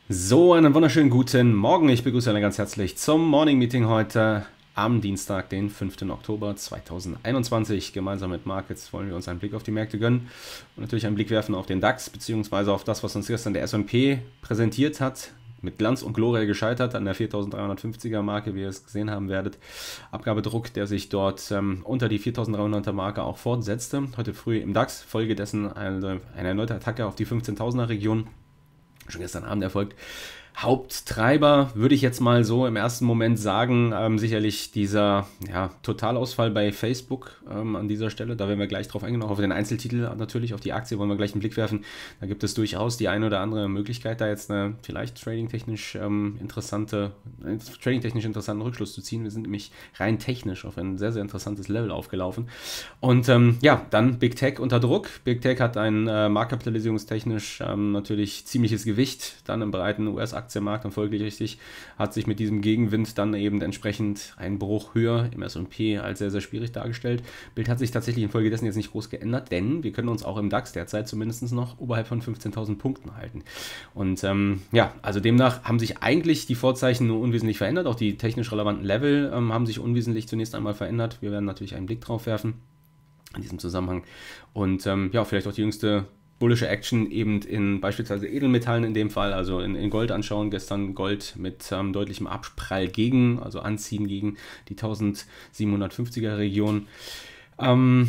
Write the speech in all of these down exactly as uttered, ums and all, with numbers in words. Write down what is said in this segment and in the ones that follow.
So, einen wunderschönen guten Morgen. Ich begrüße alle ganz herzlich zum Morning Meeting heute am Dienstag, den fünften Oktober zweitausendeinundzwanzig. Gemeinsam mit Markets wollen wir uns einen Blick auf die Märkte gönnen und natürlich einen Blick werfen auf den DAX, beziehungsweise auf das, was uns gestern der S und P präsentiert hat. Mit Glanz und Gloria gescheitert an der viertausenddreihundertfünfziger Marke, wie ihr es gesehen haben werdet. Abgabedruck, der sich dort ähm, unter die viertausenddreihunderter Marke auch fortsetzte. Heute früh im DAX, folgedessen eine, eine erneute Attacke auf die fünfzehntausender Region. Schon gestern Abend erfolgt. Haupttreiber würde ich jetzt mal so im ersten Moment sagen, ähm, sicherlich dieser ja, Totalausfall bei Facebook ähm, an dieser Stelle. Da werden wir gleich drauf eingehen, auch auf den Einzeltitel natürlich, auf die Aktie wollen wir gleich einen Blick werfen. Da gibt es durchaus die eine oder andere Möglichkeit, da jetzt eine vielleicht tradingtechnisch ähm, interessante, äh, tradingtechnisch interessanten Rückschluss zu ziehen. Wir sind nämlich rein technisch auf ein sehr, sehr interessantes Level aufgelaufen. Und ähm, ja, dann Big Tech unter Druck. Big Tech hat ein äh, marktkapitalisierungstechnisch ähm, natürlich ziemliches Gewicht, dann im breiten U S-Aktienmarkt. Aktienmarkt und folgerichtig hat sich mit diesem Gegenwind dann eben entsprechend ein Bruch höher im S und P als sehr, sehr schwierig dargestellt. Bild hat sich tatsächlich infolgedessen jetzt nicht groß geändert, denn wir können uns auch im DAX derzeit zumindest noch oberhalb von fünfzehntausend Punkten halten. Und ähm, ja, also demnach haben sich eigentlich die Vorzeichen nur unwesentlich verändert, auch die technisch relevanten Level ähm, haben sich unwesentlich zunächst einmal verändert. Wir werden natürlich einen Blick drauf werfen in diesem Zusammenhang und ähm, ja, vielleicht auch die jüngste bullische Action eben in beispielsweise Edelmetallen in dem Fall, also in, in Gold anschauen. Gestern Gold mit ähm, deutlichem Abprall gegen, also Anziehen gegen die eintausendsiebenhundertfünfziger Region. Ähm,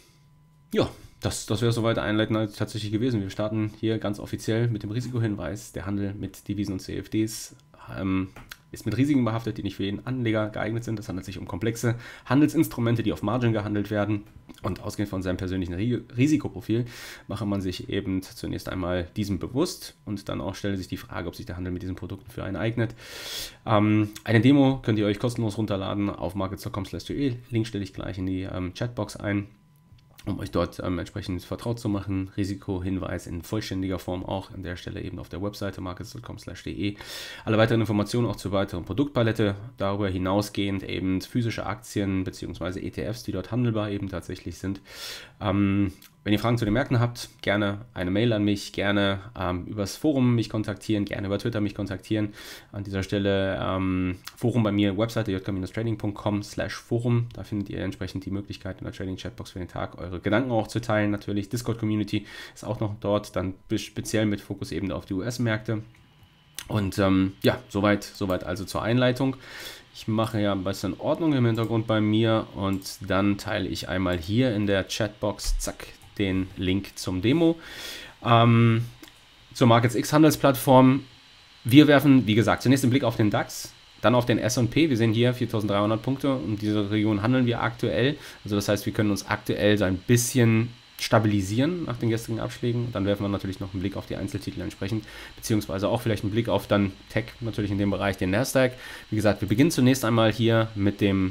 ja, das, das wäre soweit einleitend tatsächlich gewesen. Wir starten hier ganz offiziell mit dem Risikohinweis. Der Handel mit Devisen und C F Ds ähm, ist mit Risiken behaftet, die nicht für jeden Anleger geeignet sind. Es handelt sich um komplexe Handelsinstrumente, die auf Margin gehandelt werden. Und ausgehend von seinem persönlichen Risikoprofil mache man sich eben zunächst einmal diesem bewusst und dann auch stelle sich die Frage, ob sich der Handel mit diesen Produkten für einen eignet. Ähm, eine Demo könnt ihr euch kostenlos runterladen auf markets punkt com slash de. Link stelle ich gleich in die ähm, Chatbox ein, um euch dort ähm, entsprechend vertraut zu machen. Risikohinweis in vollständiger Form auch an der Stelle eben auf der Webseite markets punkt com slash de. Alle weiteren Informationen auch zur weiteren Produktpalette, darüber hinausgehend eben physische Aktien bzw. E T Fs, die dort handelbar eben tatsächlich sind. Ähm, Wenn ihr Fragen zu den Märkten habt, gerne eine Mail an mich, gerne ähm, übers Forum mich kontaktieren, gerne über Twitter mich kontaktieren. An dieser Stelle ähm, Forum bei mir, Webseite j k trading punkt com slash forum. Da findet ihr entsprechend die Möglichkeit in der Trading-Chatbox für den Tag eure Gedanken auch zu teilen. Natürlich Discord-Community ist auch noch dort, dann speziell mit Fokus eben auf die U S-Märkte. Und ähm, ja, soweit, soweit also zur Einleitung. Ich mache ja ein bisschen Ordnung im Hintergrund bei mir und dann teile ich einmal hier in der Chatbox, zack, den Link zum Demo. Ähm, zur MarketsX Handelsplattform. Wir werfen, wie gesagt, zunächst einen Blick auf den DAX, dann auf den S und P. Wir sehen hier viertausenddreihundert Punkte und diese Region handeln wir aktuell. Also das heißt, wir können uns aktuell so ein bisschen stabilisieren nach den gestrigen Abschlägen. Dann werfen wir natürlich noch einen Blick auf die Einzeltitel entsprechend, beziehungsweise auch vielleicht einen Blick auf dann Tech, natürlich in dem Bereich, den Nasdaq. Wie gesagt, wir beginnen zunächst einmal hier mit dem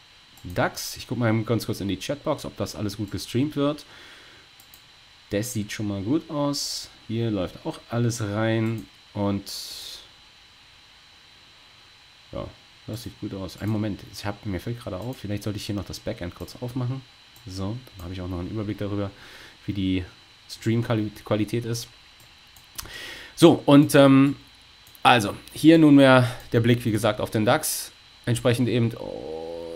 DAX. Ich gucke mal ganz kurz in die Chatbox, ob das alles gut gestreamt wird. Das sieht schon mal gut aus. Hier läuft auch alles rein und ja, das sieht gut aus. Einen Moment, ich hab, mir fällt gerade auf, vielleicht sollte ich hier noch das Backend kurz aufmachen. So, dann habe ich auch noch einen Überblick darüber, wie die Stream-Qualität ist. So, und ähm, also, hier nunmehr der Blick, wie gesagt, auf den DAX. Entsprechend eben, oh,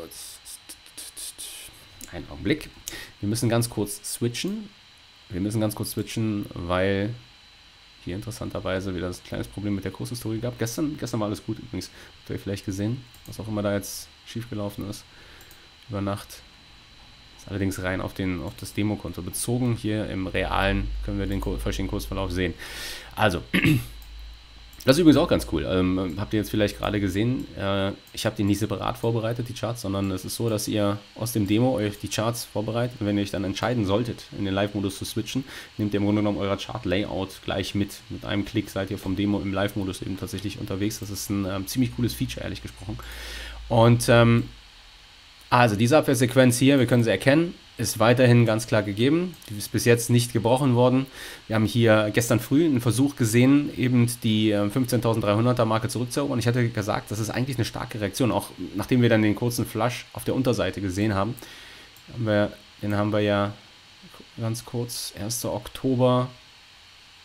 einen Augenblick. Wir müssen ganz kurz switchen. Wir müssen ganz kurz switchen, weil hier interessanterweise wieder das kleines Problem mit der Kurshistorie gab. Gestern, gestern war alles gut übrigens. Habt ihr vielleicht gesehen, was auch immer da jetzt schiefgelaufen ist. Über Nacht. Ist allerdings rein auf, den, auf das Demokonto bezogen. Hier im Realen können wir den verschiedenen Kursverlauf sehen. Also, das ist übrigens auch ganz cool. Ähm, habt ihr jetzt vielleicht gerade gesehen, äh, ich habe die nicht separat vorbereitet, die Charts, sondern es ist so, dass ihr aus dem Demo euch die Charts vorbereitet und wenn ihr euch dann entscheiden solltet, in den Live-Modus zu switchen, nehmt ihr im Grunde genommen euer Chart-Layout gleich mit. Mit einem Klick seid ihr vom Demo im Live-Modus eben tatsächlich unterwegs. Das ist ein ähm, ziemlich cooles Feature, ehrlich gesprochen. Und ähm, also diese Abwehrsequenz hier, wir können sie erkennen, ist weiterhin ganz klar gegeben. Die ist bis jetzt nicht gebrochen worden. Wir haben hier gestern früh einen Versuch gesehen, eben die fünfzehntausenddreihunderter Marke zurückzuerobern. Ich hatte gesagt, das ist eigentlich eine starke Reaktion, auch nachdem wir dann den kurzen Flush auf der Unterseite gesehen haben. Haben wir, den haben wir ja ganz kurz, erster Oktober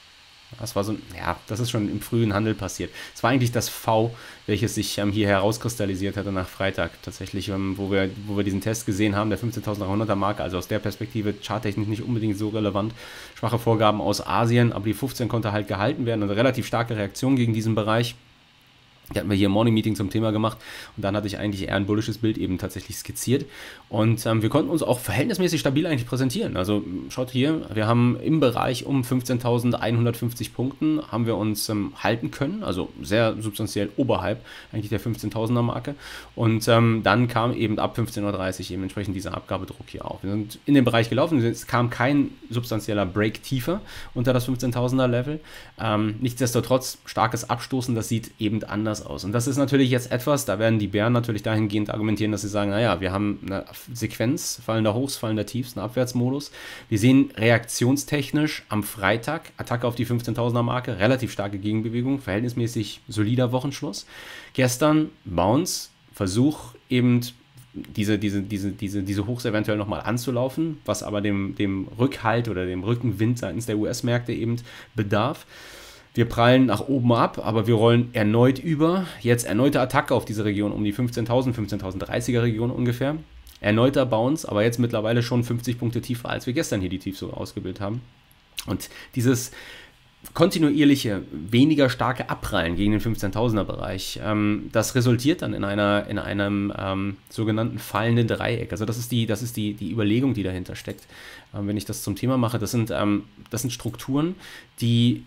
Das war so, ja, das ist schon im frühen Handel passiert. Es war eigentlich das V, welches sich ähm, hier herauskristallisiert hatte nach Freitag. Tatsächlich, ähm, wo, wir, wo wir diesen Test gesehen haben, der fünfzehntausenddreihunderter Marke, also aus der Perspektive charttechnisch nicht unbedingt so relevant. Schwache Vorgaben aus Asien, aber die fünfzehn konnte halt gehalten werden. Also relativ starke Reaktion gegen diesen Bereich. Die hatten wir hier im Morning Meeting zum Thema gemacht und dann hatte ich eigentlich eher ein bullisches Bild eben tatsächlich skizziert und ähm, wir konnten uns auch verhältnismäßig stabil eigentlich präsentieren. Also schaut hier, wir haben im Bereich um fünfzehntausendeinhundertfünfzig Punkten haben wir uns ähm, halten können, also sehr substanziell oberhalb eigentlich der fünfzehntausender Marke und ähm, dann kam eben ab fünfzehn Uhr dreißig eben entsprechend dieser Abgabedruck hier auf. Wir sind in den Bereich gelaufen, es kam kein substanzieller Break tiefer unter das fünfzehntausender Level. Ähm, nichtsdestotrotz starkes Abstoßen, das sieht eben anders aus. Und das ist natürlich jetzt etwas, da werden die Bären natürlich dahingehend argumentieren, dass sie sagen, naja, wir haben eine Sequenz fallender Hochs, fallender Tiefs, einen Abwärtsmodus. Wir sehen reaktionstechnisch am Freitag Attacke auf die fünfzehntausender Marke, relativ starke Gegenbewegung, verhältnismäßig solider Wochenschluss. Gestern Bounce, Versuch eben diese, diese, diese, diese, diese Hochs eventuell nochmal anzulaufen, was aber dem, dem Rückhalt oder dem Rückenwind seitens der U S-Märkte eben bedarf. Wir prallen nach oben ab, aber wir rollen erneut über. Jetzt erneute Attacke auf diese Region um die fünfzehntausend, fünfzehntausenddreißiger Region ungefähr. Erneuter Bounce, aber jetzt mittlerweile schon fünfzig Punkte tiefer, als wir gestern hier die Tiefs so ausgebildet haben. Und dieses kontinuierliche, weniger starke Abprallen gegen den fünfzehntausender Bereich, ähm, das resultiert dann in einer in einem ähm, sogenannten fallenden Dreieck. Also das ist die, das ist die, die Überlegung, die dahinter steckt. Ähm, wenn ich das zum Thema mache, das sind, ähm, das sind Strukturen, die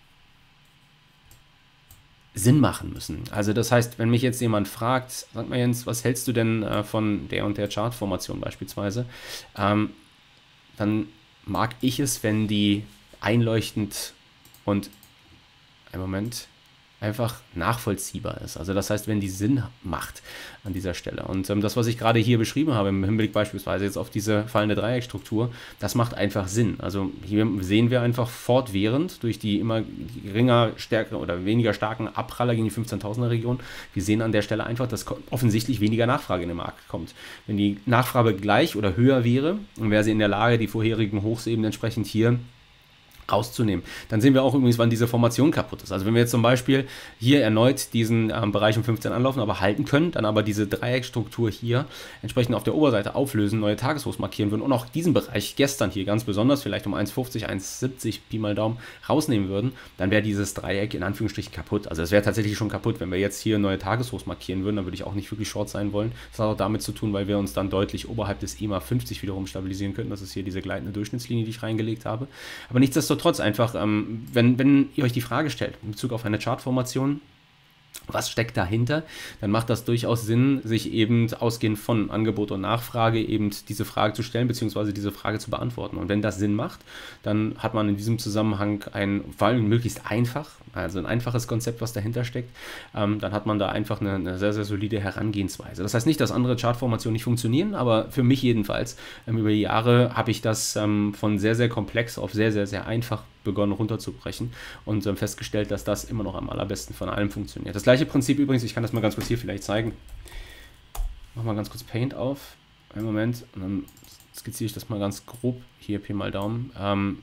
Sinn machen müssen. Also das heißt, wenn mich jetzt jemand fragt, sag mal Jens, was hältst du denn äh, von der und der Chartformation beispielsweise, ähm, dann mag ich es, wenn die einleuchtend und, einen Moment, einfach nachvollziehbar ist. Also das heißt, wenn die Sinn macht an dieser Stelle. Und ähm, das, was ich gerade hier beschrieben habe, im Hinblick beispielsweise jetzt auf diese fallende Dreieckstruktur, das macht einfach Sinn. Also hier sehen wir einfach fortwährend durch die immer geringer, stärkere oder weniger starken Abpraller gegen die fünfzehntausender Region, wir sehen an der Stelle einfach, dass offensichtlich weniger Nachfrage in den Markt kommt. Wenn die Nachfrage gleich oder höher wäre, dann wäre sie in der Lage, die vorherigen Hochs eben entsprechend hier rauszunehmen. Dann sehen wir auch übrigens, wann diese Formation kaputt ist. Also wenn wir jetzt zum Beispiel hier erneut diesen ähm, Bereich um fünfzehn anlaufen, aber halten können, dann aber diese Dreieckstruktur hier entsprechend auf der Oberseite auflösen, neue Tageshochs markieren würden und auch diesen Bereich gestern hier ganz besonders vielleicht um eins fünfzig, eins siebzig Pi mal Daumen rausnehmen würden, dann wäre dieses Dreieck in Anführungsstrichen kaputt. Also es wäre tatsächlich schon kaputt. Wenn wir jetzt hier neue Tageshochs markieren würden, dann würde ich auch nicht wirklich short sein wollen. Das hat auch damit zu tun, weil wir uns dann deutlich oberhalb des E M A fünfzig wiederum stabilisieren könnten. Das ist hier diese gleitende Durchschnittslinie, die ich reingelegt habe. Aber nichtsdestotrotz Trotz einfach, ähm, wenn, wenn ihr euch die Frage stellt, in Bezug auf eine Chartformation, was steckt dahinter, dann macht das durchaus Sinn, sich eben ausgehend von Angebot und Nachfrage eben diese Frage zu stellen, beziehungsweise diese Frage zu beantworten. Und wenn das Sinn macht, dann hat man in diesem Zusammenhang ein, vor allem möglichst einfach, also ein einfaches Konzept, was dahinter steckt, ähm, dann hat man da einfach eine, eine sehr, sehr solide Herangehensweise. Das heißt nicht, dass andere Chartformationen nicht funktionieren, aber für mich jedenfalls, ähm, über die Jahre habe ich das ähm, von sehr, sehr komplex auf sehr, sehr, sehr einfach begonnen runterzubrechen und ähm, festgestellt, dass das immer noch am allerbesten von allem funktioniert. Das gleiche Prinzip übrigens, ich kann das mal ganz kurz hier vielleicht zeigen. Mach mal ganz kurz Paint auf. Einen Moment. Und dann skizziere ich das mal ganz grob. Hier, Pi mal Daumen. Ähm,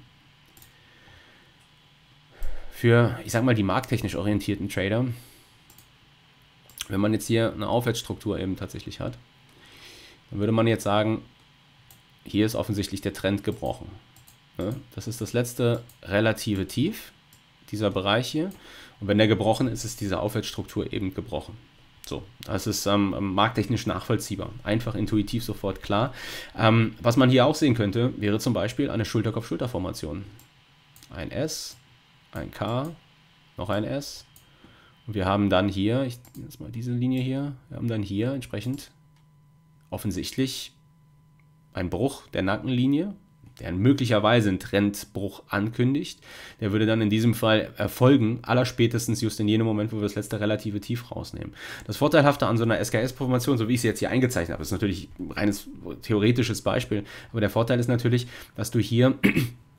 für, ich sag mal, die markttechnisch orientierten Trader, wenn man jetzt hier eine Aufwärtsstruktur eben tatsächlich hat, dann würde man jetzt sagen, hier ist offensichtlich der Trend gebrochen. Das ist das letzte relative Tief, dieser Bereich hier. Und wenn der gebrochen ist, ist diese Aufwärtsstruktur eben gebrochen. So, das ist ähm, markttechnisch nachvollziehbar. Einfach, intuitiv, sofort klar. Ähm, was man hier auch sehen könnte, wäre zum Beispiel eine Schulterkopf-Schulter-Formation. Ein S, ein K, noch ein S. Und wir haben dann hier, ich nehme jetzt mal diese Linie hier, wir haben dann hier entsprechend offensichtlich einen Bruch der Nackenlinie, der möglicherweise einen Trendbruch ankündigt. Der würde dann in diesem Fall erfolgen, allerspätestens just in jenem Moment, wo wir das letzte relative Tief rausnehmen. Das Vorteilhafte an so einer S K S-Formation, so wie ich sie jetzt hier eingezeichnet habe, ist natürlich ein reines theoretisches Beispiel, aber der Vorteil ist natürlich, dass du hier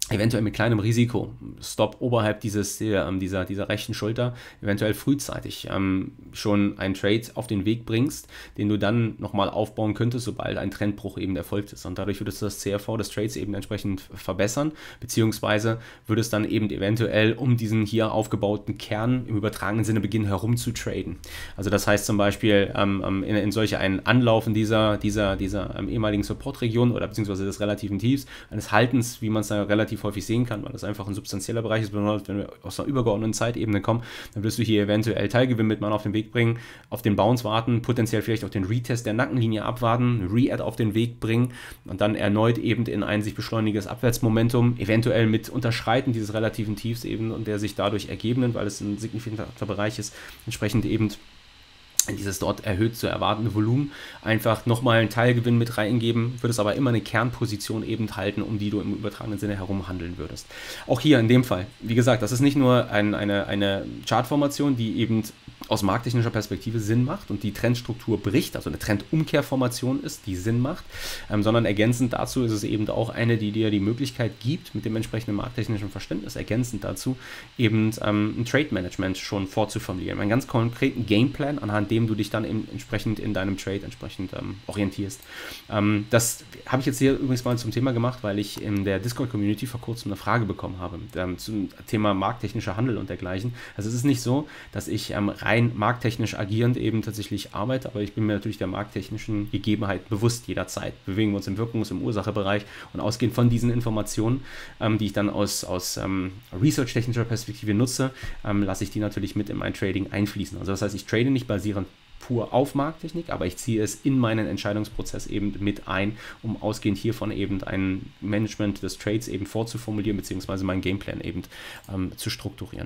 eventuell mit kleinem Risiko, Stop oberhalb dieses, dieser, dieser, dieser rechten Schulter, eventuell frühzeitig ähm, schon einen Trade auf den Weg bringst, den du dann nochmal aufbauen könntest, sobald ein Trendbruch eben erfolgt ist. Und dadurch würdest du das C R V des Trades eben entsprechend verbessern, beziehungsweise würde es dann eben eventuell um diesen hier aufgebauten Kern im übertragenen Sinne beginnen herum zu traden. Also das heißt zum Beispiel ähm, in, in solche einen Anlaufen dieser, dieser, dieser ähm, ehemaligen Support-Region oder beziehungsweise des relativen Tiefs, eines Haltens, wie man es da relativ häufig sehen kann, weil das einfach ein substanzieller Bereich ist, besonders wenn wir aus einer übergeordneten Zeitebene kommen, dann wirst du hier eventuell Teilgewinn mit Mann auf den Weg bringen, auf den Bounce warten, potenziell vielleicht auch den Retest der Nackenlinie abwarten, Re-Add auf den Weg bringen und dann erneut eben in ein sich beschleuniges Abwärtsmomentum, eventuell mit Unterschreiten dieses relativen Tiefs eben und der sich dadurch ergebenden, weil es ein signifikanter Bereich ist, entsprechend eben dieses dort erhöht zu erwartende Volumen, einfach nochmal einen Teilgewinn mit reingeben, würdest aber immer eine Kernposition eben halten, um die du im übertragenen Sinne herum handeln würdest. Auch hier in dem Fall, wie gesagt, das ist nicht nur ein, eine, eine Chartformation, die eben aus markttechnischer Perspektive Sinn macht und die Trendstruktur bricht, also eine Trendumkehrformation ist, die Sinn macht, ähm, sondern ergänzend dazu ist es eben auch eine, die dir die Möglichkeit gibt, mit dem entsprechenden markttechnischen Verständnis ergänzend dazu, eben ähm, ein Trade-Management schon vorzuformulieren, einen ganz konkreten Gameplan, anhand dem du dich dann eben entsprechend in deinem Trade entsprechend ähm, orientierst. Ähm, das habe ich jetzt hier übrigens mal zum Thema gemacht, weil ich in der Discord-Community vor kurzem eine Frage bekommen habe ähm, zum Thema markttechnischer Handel und dergleichen. Also es ist nicht so, dass ich ähm, rein markttechnisch agierend eben tatsächlich arbeite, aber ich bin mir natürlich der markttechnischen Gegebenheit bewusst jederzeit. Bewegen wir uns im Wirkungs- und Ursachebereich und ausgehend von diesen Informationen, ähm, die ich dann aus, aus ähm, research-technischer Perspektive nutze, ähm, lasse ich die natürlich mit in mein Trading einfließen. Also das heißt, ich trade nicht basierend pur auf Markttechnik, aber ich ziehe es in meinen Entscheidungsprozess eben mit ein, um ausgehend hiervon eben ein Management des Trades eben vorzuformulieren, beziehungsweise meinen Gameplan eben ähm, zu strukturieren.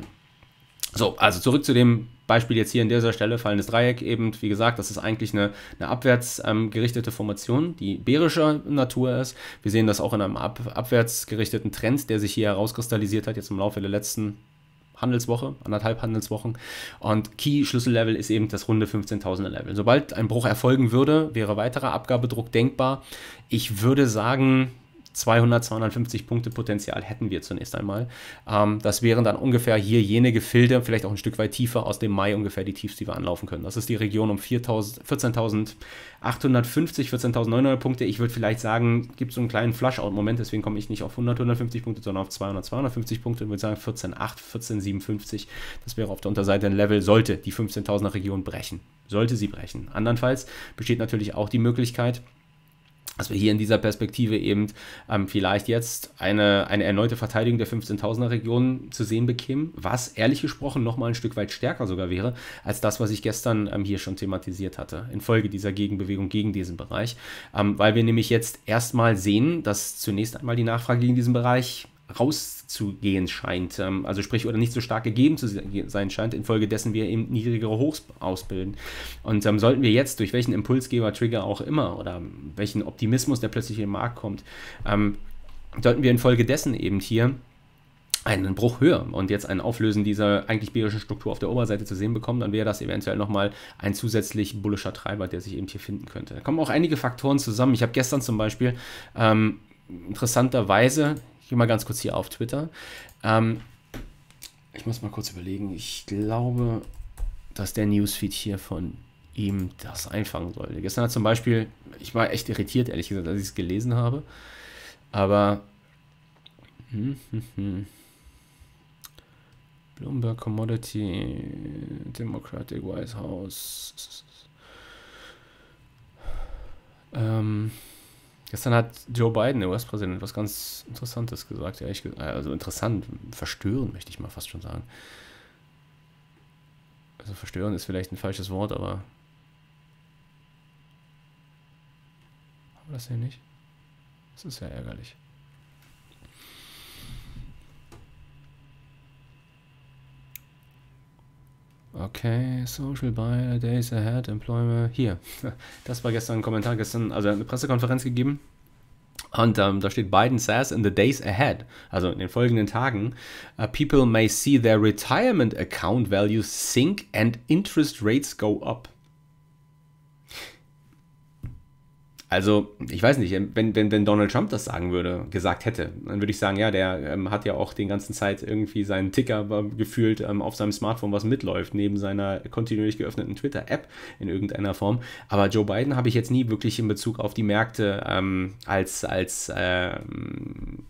So, also zurück zu dem Beispiel jetzt hier an dieser Stelle, fallendes Dreieck eben, wie gesagt, das ist eigentlich eine, eine abwärts ähm, gerichtete Formation, die bärischer Natur ist. Wir sehen das auch in einem ab, abwärts gerichteten Trend, der sich hier herauskristallisiert hat, jetzt im Laufe der letzten Handelswoche, anderthalb Handelswochen, und Key-Schlüssellevel ist eben das runde fünfzehntausender Level. Sobald ein Bruch erfolgen würde, wäre weiterer Abgabedruck denkbar. Ich würde sagen, zweihundert, zweihundertfünfzig Punkte Potenzial hätten wir zunächst einmal. Ähm, das wären dann ungefähr hier jene Gefilde, vielleicht auch ein Stück weit tiefer, aus dem Mai ungefähr die Tiefs, die wir anlaufen können. Das ist die Region um vierzehntausendachthundertfünfzig, vierzehntausendneunhundert Punkte. Ich würde vielleicht sagen, gibt es so einen kleinen Flush-Out-Moment, deswegen komme ich nicht auf hundert, hundertfünfzig Punkte, sondern auf zweihundert, zweihundertfünfzig Punkte und würde sagen vierzehntausendachthundert, vierzehntausendsiebenundfünfzig. Das wäre auf der Unterseite ein Level, sollte die fünfzehntausender Region brechen. Sollte sie brechen. Andernfalls besteht natürlich auch die Möglichkeit, dass wir hier in dieser Perspektive eben ähm, vielleicht jetzt eine, eine erneute Verteidigung der fünfzehntausender Region zu sehen bekämen, was ehrlich gesprochen nochmal ein Stück weit stärker sogar wäre, als das, was ich gestern ähm, hier schon thematisiert hatte, infolge dieser Gegenbewegung gegen diesen Bereich, ähm, weil wir nämlich jetzt erstmal sehen, dass zunächst einmal die Nachfrage gegen diesen Bereich rauszugehen scheint, also sprich oder nicht so stark gegeben zu sein scheint, infolgedessen wir eben niedrigere Hochs ausbilden. Und ähm, sollten wir jetzt durch welchen Impulsgeber, Trigger auch immer oder welchen Optimismus, der plötzlich in den Markt kommt, ähm, sollten wir infolgedessen eben hier einen Bruch höher und jetzt ein Auflösen dieser eigentlich bärischen Struktur auf der Oberseite zu sehen bekommen, dann wäre das eventuell nochmal ein zusätzlich bullischer Treiber, der sich eben hier finden könnte. Da kommen auch einige Faktoren zusammen. Ich habe gestern zum Beispiel ähm, interessanterweise, ich gehe mal ganz kurz hier auf Twitter. Ähm, ich muss mal kurz überlegen. Ich glaube, dass der Newsfeed hier von ihm das einfangen sollte. Gestern hat zum Beispiel, ich war echt irritiert, ehrlich gesagt, als ich es gelesen habe. Aber hm, hm, hm. Bloomberg Commodity, Democratic White House. Ähm... Gestern hat Joe Biden, der U S-Präsident, was ganz Interessantes gesagt. Ja, ich, also interessant, verstörend möchte ich mal fast schon sagen. Also verstörend ist vielleicht ein falsches Wort, aber haben wir das hier nicht? Das ist ja ärgerlich. Okay, Social Buy, Days Ahead, Employment. Hier, das war gestern ein Kommentar, gestern, also eine Pressekonferenz gegeben. Und ähm, da steht, Biden says in the days ahead, also in den folgenden Tagen, uh, people may see their retirement account values sink and interest rates go up. Also, ich weiß nicht, wenn, wenn, wenn Donald Trump das sagen würde, gesagt hätte, dann würde ich sagen, ja, der ähm, hat ja auch den ganzen Zeit irgendwie seinen Ticker äh, gefühlt ähm, auf seinem Smartphone, was mitläuft, neben seiner kontinuierlich geöffneten Twitter-App in irgendeiner Form. Aber Joe Biden habe ich jetzt nie wirklich in Bezug auf die Märkte ähm, als, als ähm,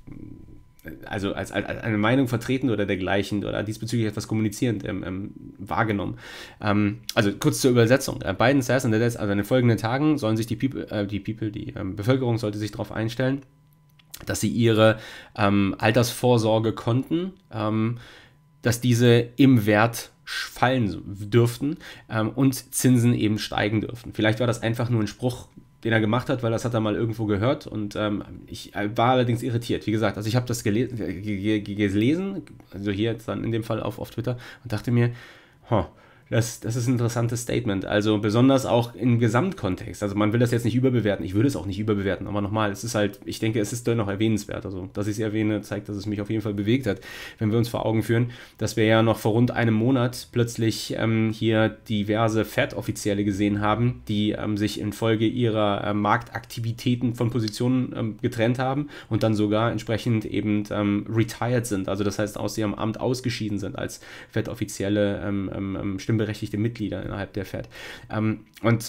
also als, als, eine Meinung vertreten oder dergleichen oder diesbezüglich etwas kommunizierend ähm, ähm, wahrgenommen. Ähm, also kurz zur Übersetzung. Äh, Biden says, also in den folgenden Tagen sollen sich die People, äh, die, People, die ähm, Bevölkerung sollte sich darauf einstellen, dass sie ihre ähm, Altersvorsorgekonten, ähm, dass diese im Wert fallen dürften ähm, und Zinsen eben steigen dürfen. Vielleicht war das einfach nur ein Spruch, den er gemacht hat, weil das hat er mal irgendwo gehört und ähm, ich war allerdings irritiert. Wie gesagt, also ich habe das gelesen, gelesen, also hier jetzt dann in dem Fall auf, auf Twitter und dachte mir, huh, Das, das ist ein interessantes Statement. Also besonders auch im Gesamtkontext. Also man will das jetzt nicht überbewerten. Ich würde es auch nicht überbewerten. Aber nochmal, es ist halt, ich denke, es ist dennoch erwähnenswert. Also, dass ich es erwähne, zeigt, dass es mich auf jeden Fall bewegt hat. Wenn wir uns vor Augen führen, dass wir ja noch vor rund einem Monat plötzlich ähm, hier diverse Fed-Offizielle gesehen haben, die ähm, sich infolge ihrer äh, Marktaktivitäten von Positionen ähm, getrennt haben und dann sogar entsprechend eben ähm, retired sind. Also das heißt, aus ihrem Amt ausgeschieden sind als Fed-Offizielle ähm, ähm, stimmberechtigte Mitglieder innerhalb der Fed. Ähm, und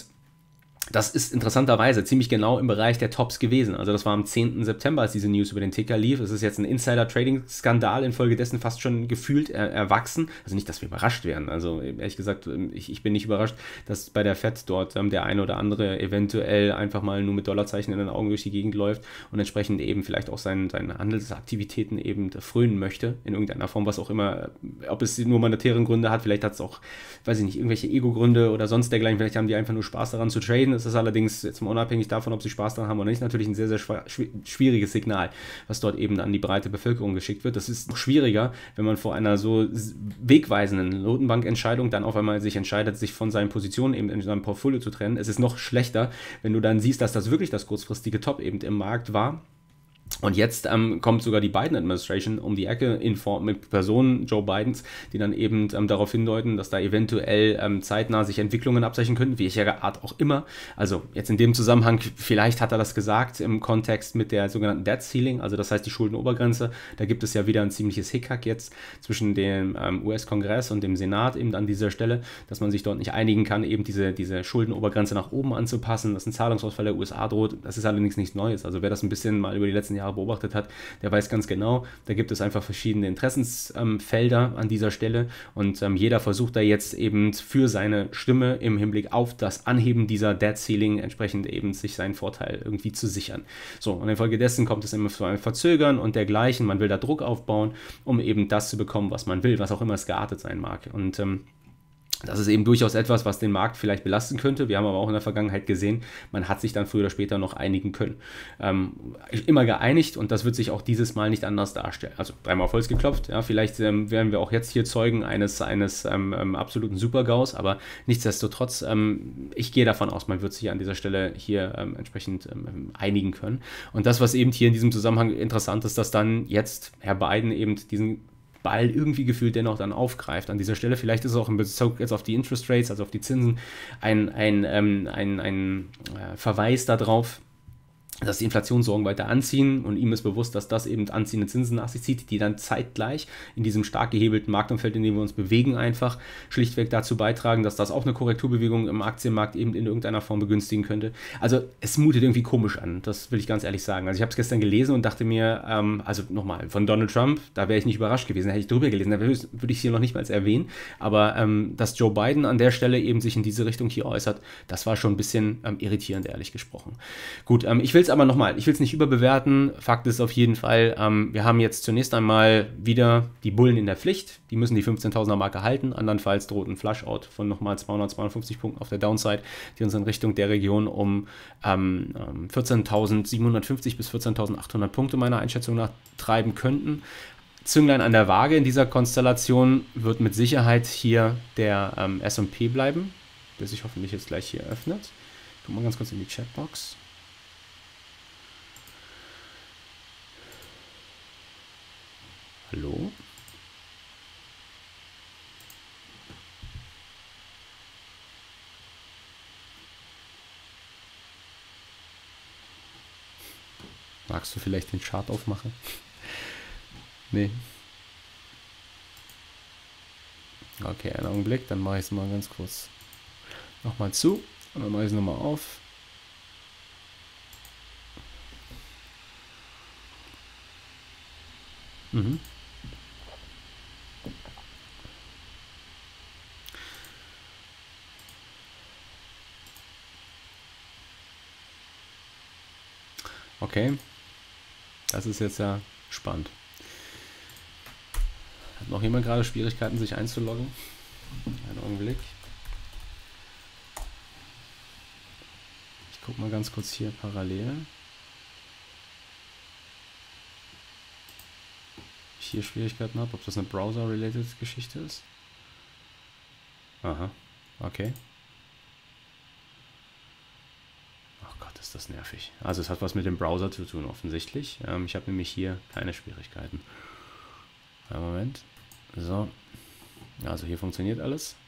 das ist interessanterweise ziemlich genau im Bereich der Tops gewesen. Also das war am zehnten September, als diese News über den Ticker lief. Es ist jetzt ein Insider-Trading-Skandal infolgedessen fast schon gefühlt er, erwachsen. Also nicht, dass wir überrascht werden. Also ehrlich gesagt, ich, ich bin nicht überrascht, dass bei der Fed dort ähm, der eine oder andere eventuell einfach mal nur mit Dollarzeichen in den Augen durch die Gegend läuft und entsprechend eben vielleicht auch seinen, seine Handelsaktivitäten eben frönen möchte, in irgendeiner Form, was auch immer, ob es nur monetären Gründe hat, vielleicht hat es auch, weiß ich nicht, irgendwelche Ego-Gründe oder sonst dergleichen, vielleicht haben die einfach nur Spaß daran zu traden. Es ist allerdings jetzt mal unabhängig davon, ob sie Spaß daran haben oder nicht, natürlich ein sehr, sehr schwieriges Signal, was dort eben an die breite Bevölkerung geschickt wird. Das ist noch schwieriger, wenn man vor einer so wegweisenden Notenbankentscheidung dann auf einmal sich entscheidet, sich von seinen Positionen eben in seinem Portfolio zu trennen. Es ist noch schlechter, wenn du dann siehst, dass das wirklich das kurzfristige Top eben im Markt war. Und jetzt ähm, kommt sogar die Biden-Administration um die Ecke in Form mit Personen Joe Bidens, die dann eben ähm, darauf hindeuten, dass da eventuell ähm, zeitnah sich Entwicklungen abzeichnen könnten, welcher Art auch immer. Also jetzt in dem Zusammenhang, vielleicht hat er das gesagt im Kontext mit der sogenannten Debt Ceiling, also das heißt die Schuldenobergrenze. Da gibt es ja wieder ein ziemliches Hickhack jetzt zwischen dem ähm, U S-Kongress und dem Senat eben an dieser Stelle, dass man sich dort nicht einigen kann, eben diese, diese Schuldenobergrenze nach oben anzupassen, dass ein Zahlungsausfall der U S A droht. Das ist allerdings nichts Neues. Also wer das ein bisschen mal über die letzten Jahre beobachtet hat, der weiß ganz genau, da gibt es einfach verschiedene Interessensfelder ähm, an dieser Stelle und ähm, jeder versucht da jetzt eben für seine Stimme im Hinblick auf das Anheben dieser Debt Ceiling entsprechend eben sich seinen Vorteil irgendwie zu sichern. So, und infolgedessen kommt es immer zu einem Verzögern und dergleichen, man will da Druck aufbauen, um eben das zu bekommen, was man will, was auch immer es geartet sein mag. Und ähm, das ist eben durchaus etwas, was den Markt vielleicht belasten könnte. Wir haben aber auch in der Vergangenheit gesehen, man hat sich dann früher oder später noch einigen können. Ähm, immer geeinigt und das wird sich auch dieses Mal nicht anders darstellen. Also dreimal auf Holz geklopft. Ja, vielleicht ähm, werden wir auch jetzt hier Zeugen eines, eines ähm, ähm, absoluten Super-GAUs, aber nichtsdestotrotz, ähm, ich gehe davon aus, man wird sich an dieser Stelle hier ähm, entsprechend ähm, einigen können. Und das, was eben hier in diesem Zusammenhang interessant ist, dass dann jetzt Herr Biden eben diesen Ball irgendwie gefühlt dennoch dann aufgreift an dieser Stelle. Vielleicht ist es auch in Bezug jetzt auf die Interest Rates, also auf die Zinsen, ein, ein, ähm, ein, ein äh, Verweis darauf, dass die Inflationssorgen weiter anziehen und ihm ist bewusst, dass das eben anziehende Zinsen nach sich zieht, die dann zeitgleich in diesem stark gehebelten Marktumfeld, in dem wir uns bewegen, einfach schlichtweg dazu beitragen, dass das auch eine Korrekturbewegung im Aktienmarkt eben in irgendeiner Form begünstigen könnte. Also es mutet irgendwie komisch an, das will ich ganz ehrlich sagen. Also ich habe es gestern gelesen und dachte mir, ähm, also nochmal, von Donald Trump, da wäre ich nicht überrascht gewesen, da hätte ich drüber gelesen, da würde ich es hier noch nicht mal erwähnen, aber ähm, dass Joe Biden an der Stelle eben sich in diese Richtung hier äußert, das war schon ein bisschen ähm, irritierend, ehrlich gesprochen. Gut, ähm, ich will es aber nochmal, ich will es nicht überbewerten. Fakt ist auf jeden Fall, ähm, wir haben jetzt zunächst einmal wieder die Bullen in der Pflicht. Die müssen die fünfzehntausender Marke halten. Andernfalls droht ein Flushout von nochmal zweihundertzweiundfünfzig Punkten auf der Downside, die uns in Richtung der Region um ähm, vierzehntausendsiebenhundertfünfzig bis vierzehntausendachthundert Punkte meiner Einschätzung nach treiben könnten. Zünglein an der Waage in dieser Konstellation wird mit Sicherheit hier der ähm, S und P bleiben, der sich hoffentlich jetzt gleich hier öffnet. Guck mal ganz kurz in die Chatbox. Hallo? Magst du vielleicht den Chart aufmachen? Nee. Okay, einen Augenblick, dann mache ich es mal ganz kurz nochmal zu und dann mache ich es nochmal auf. Mhm. Okay, das ist jetzt ja spannend. Hat noch jemand gerade Schwierigkeiten, sich einzuloggen? Einen Augenblick. Ich gucke mal ganz kurz hier parallel. Ob ich hier Schwierigkeiten habe, ob das eine Browser-related Geschichte ist. Aha, okay. Oh Gott, ist das nervig. Also es hat was mit dem Browser zu tun, offensichtlich. Ähm, ich habe nämlich hier keine Schwierigkeiten. Einen Moment. So. Also hier funktioniert alles.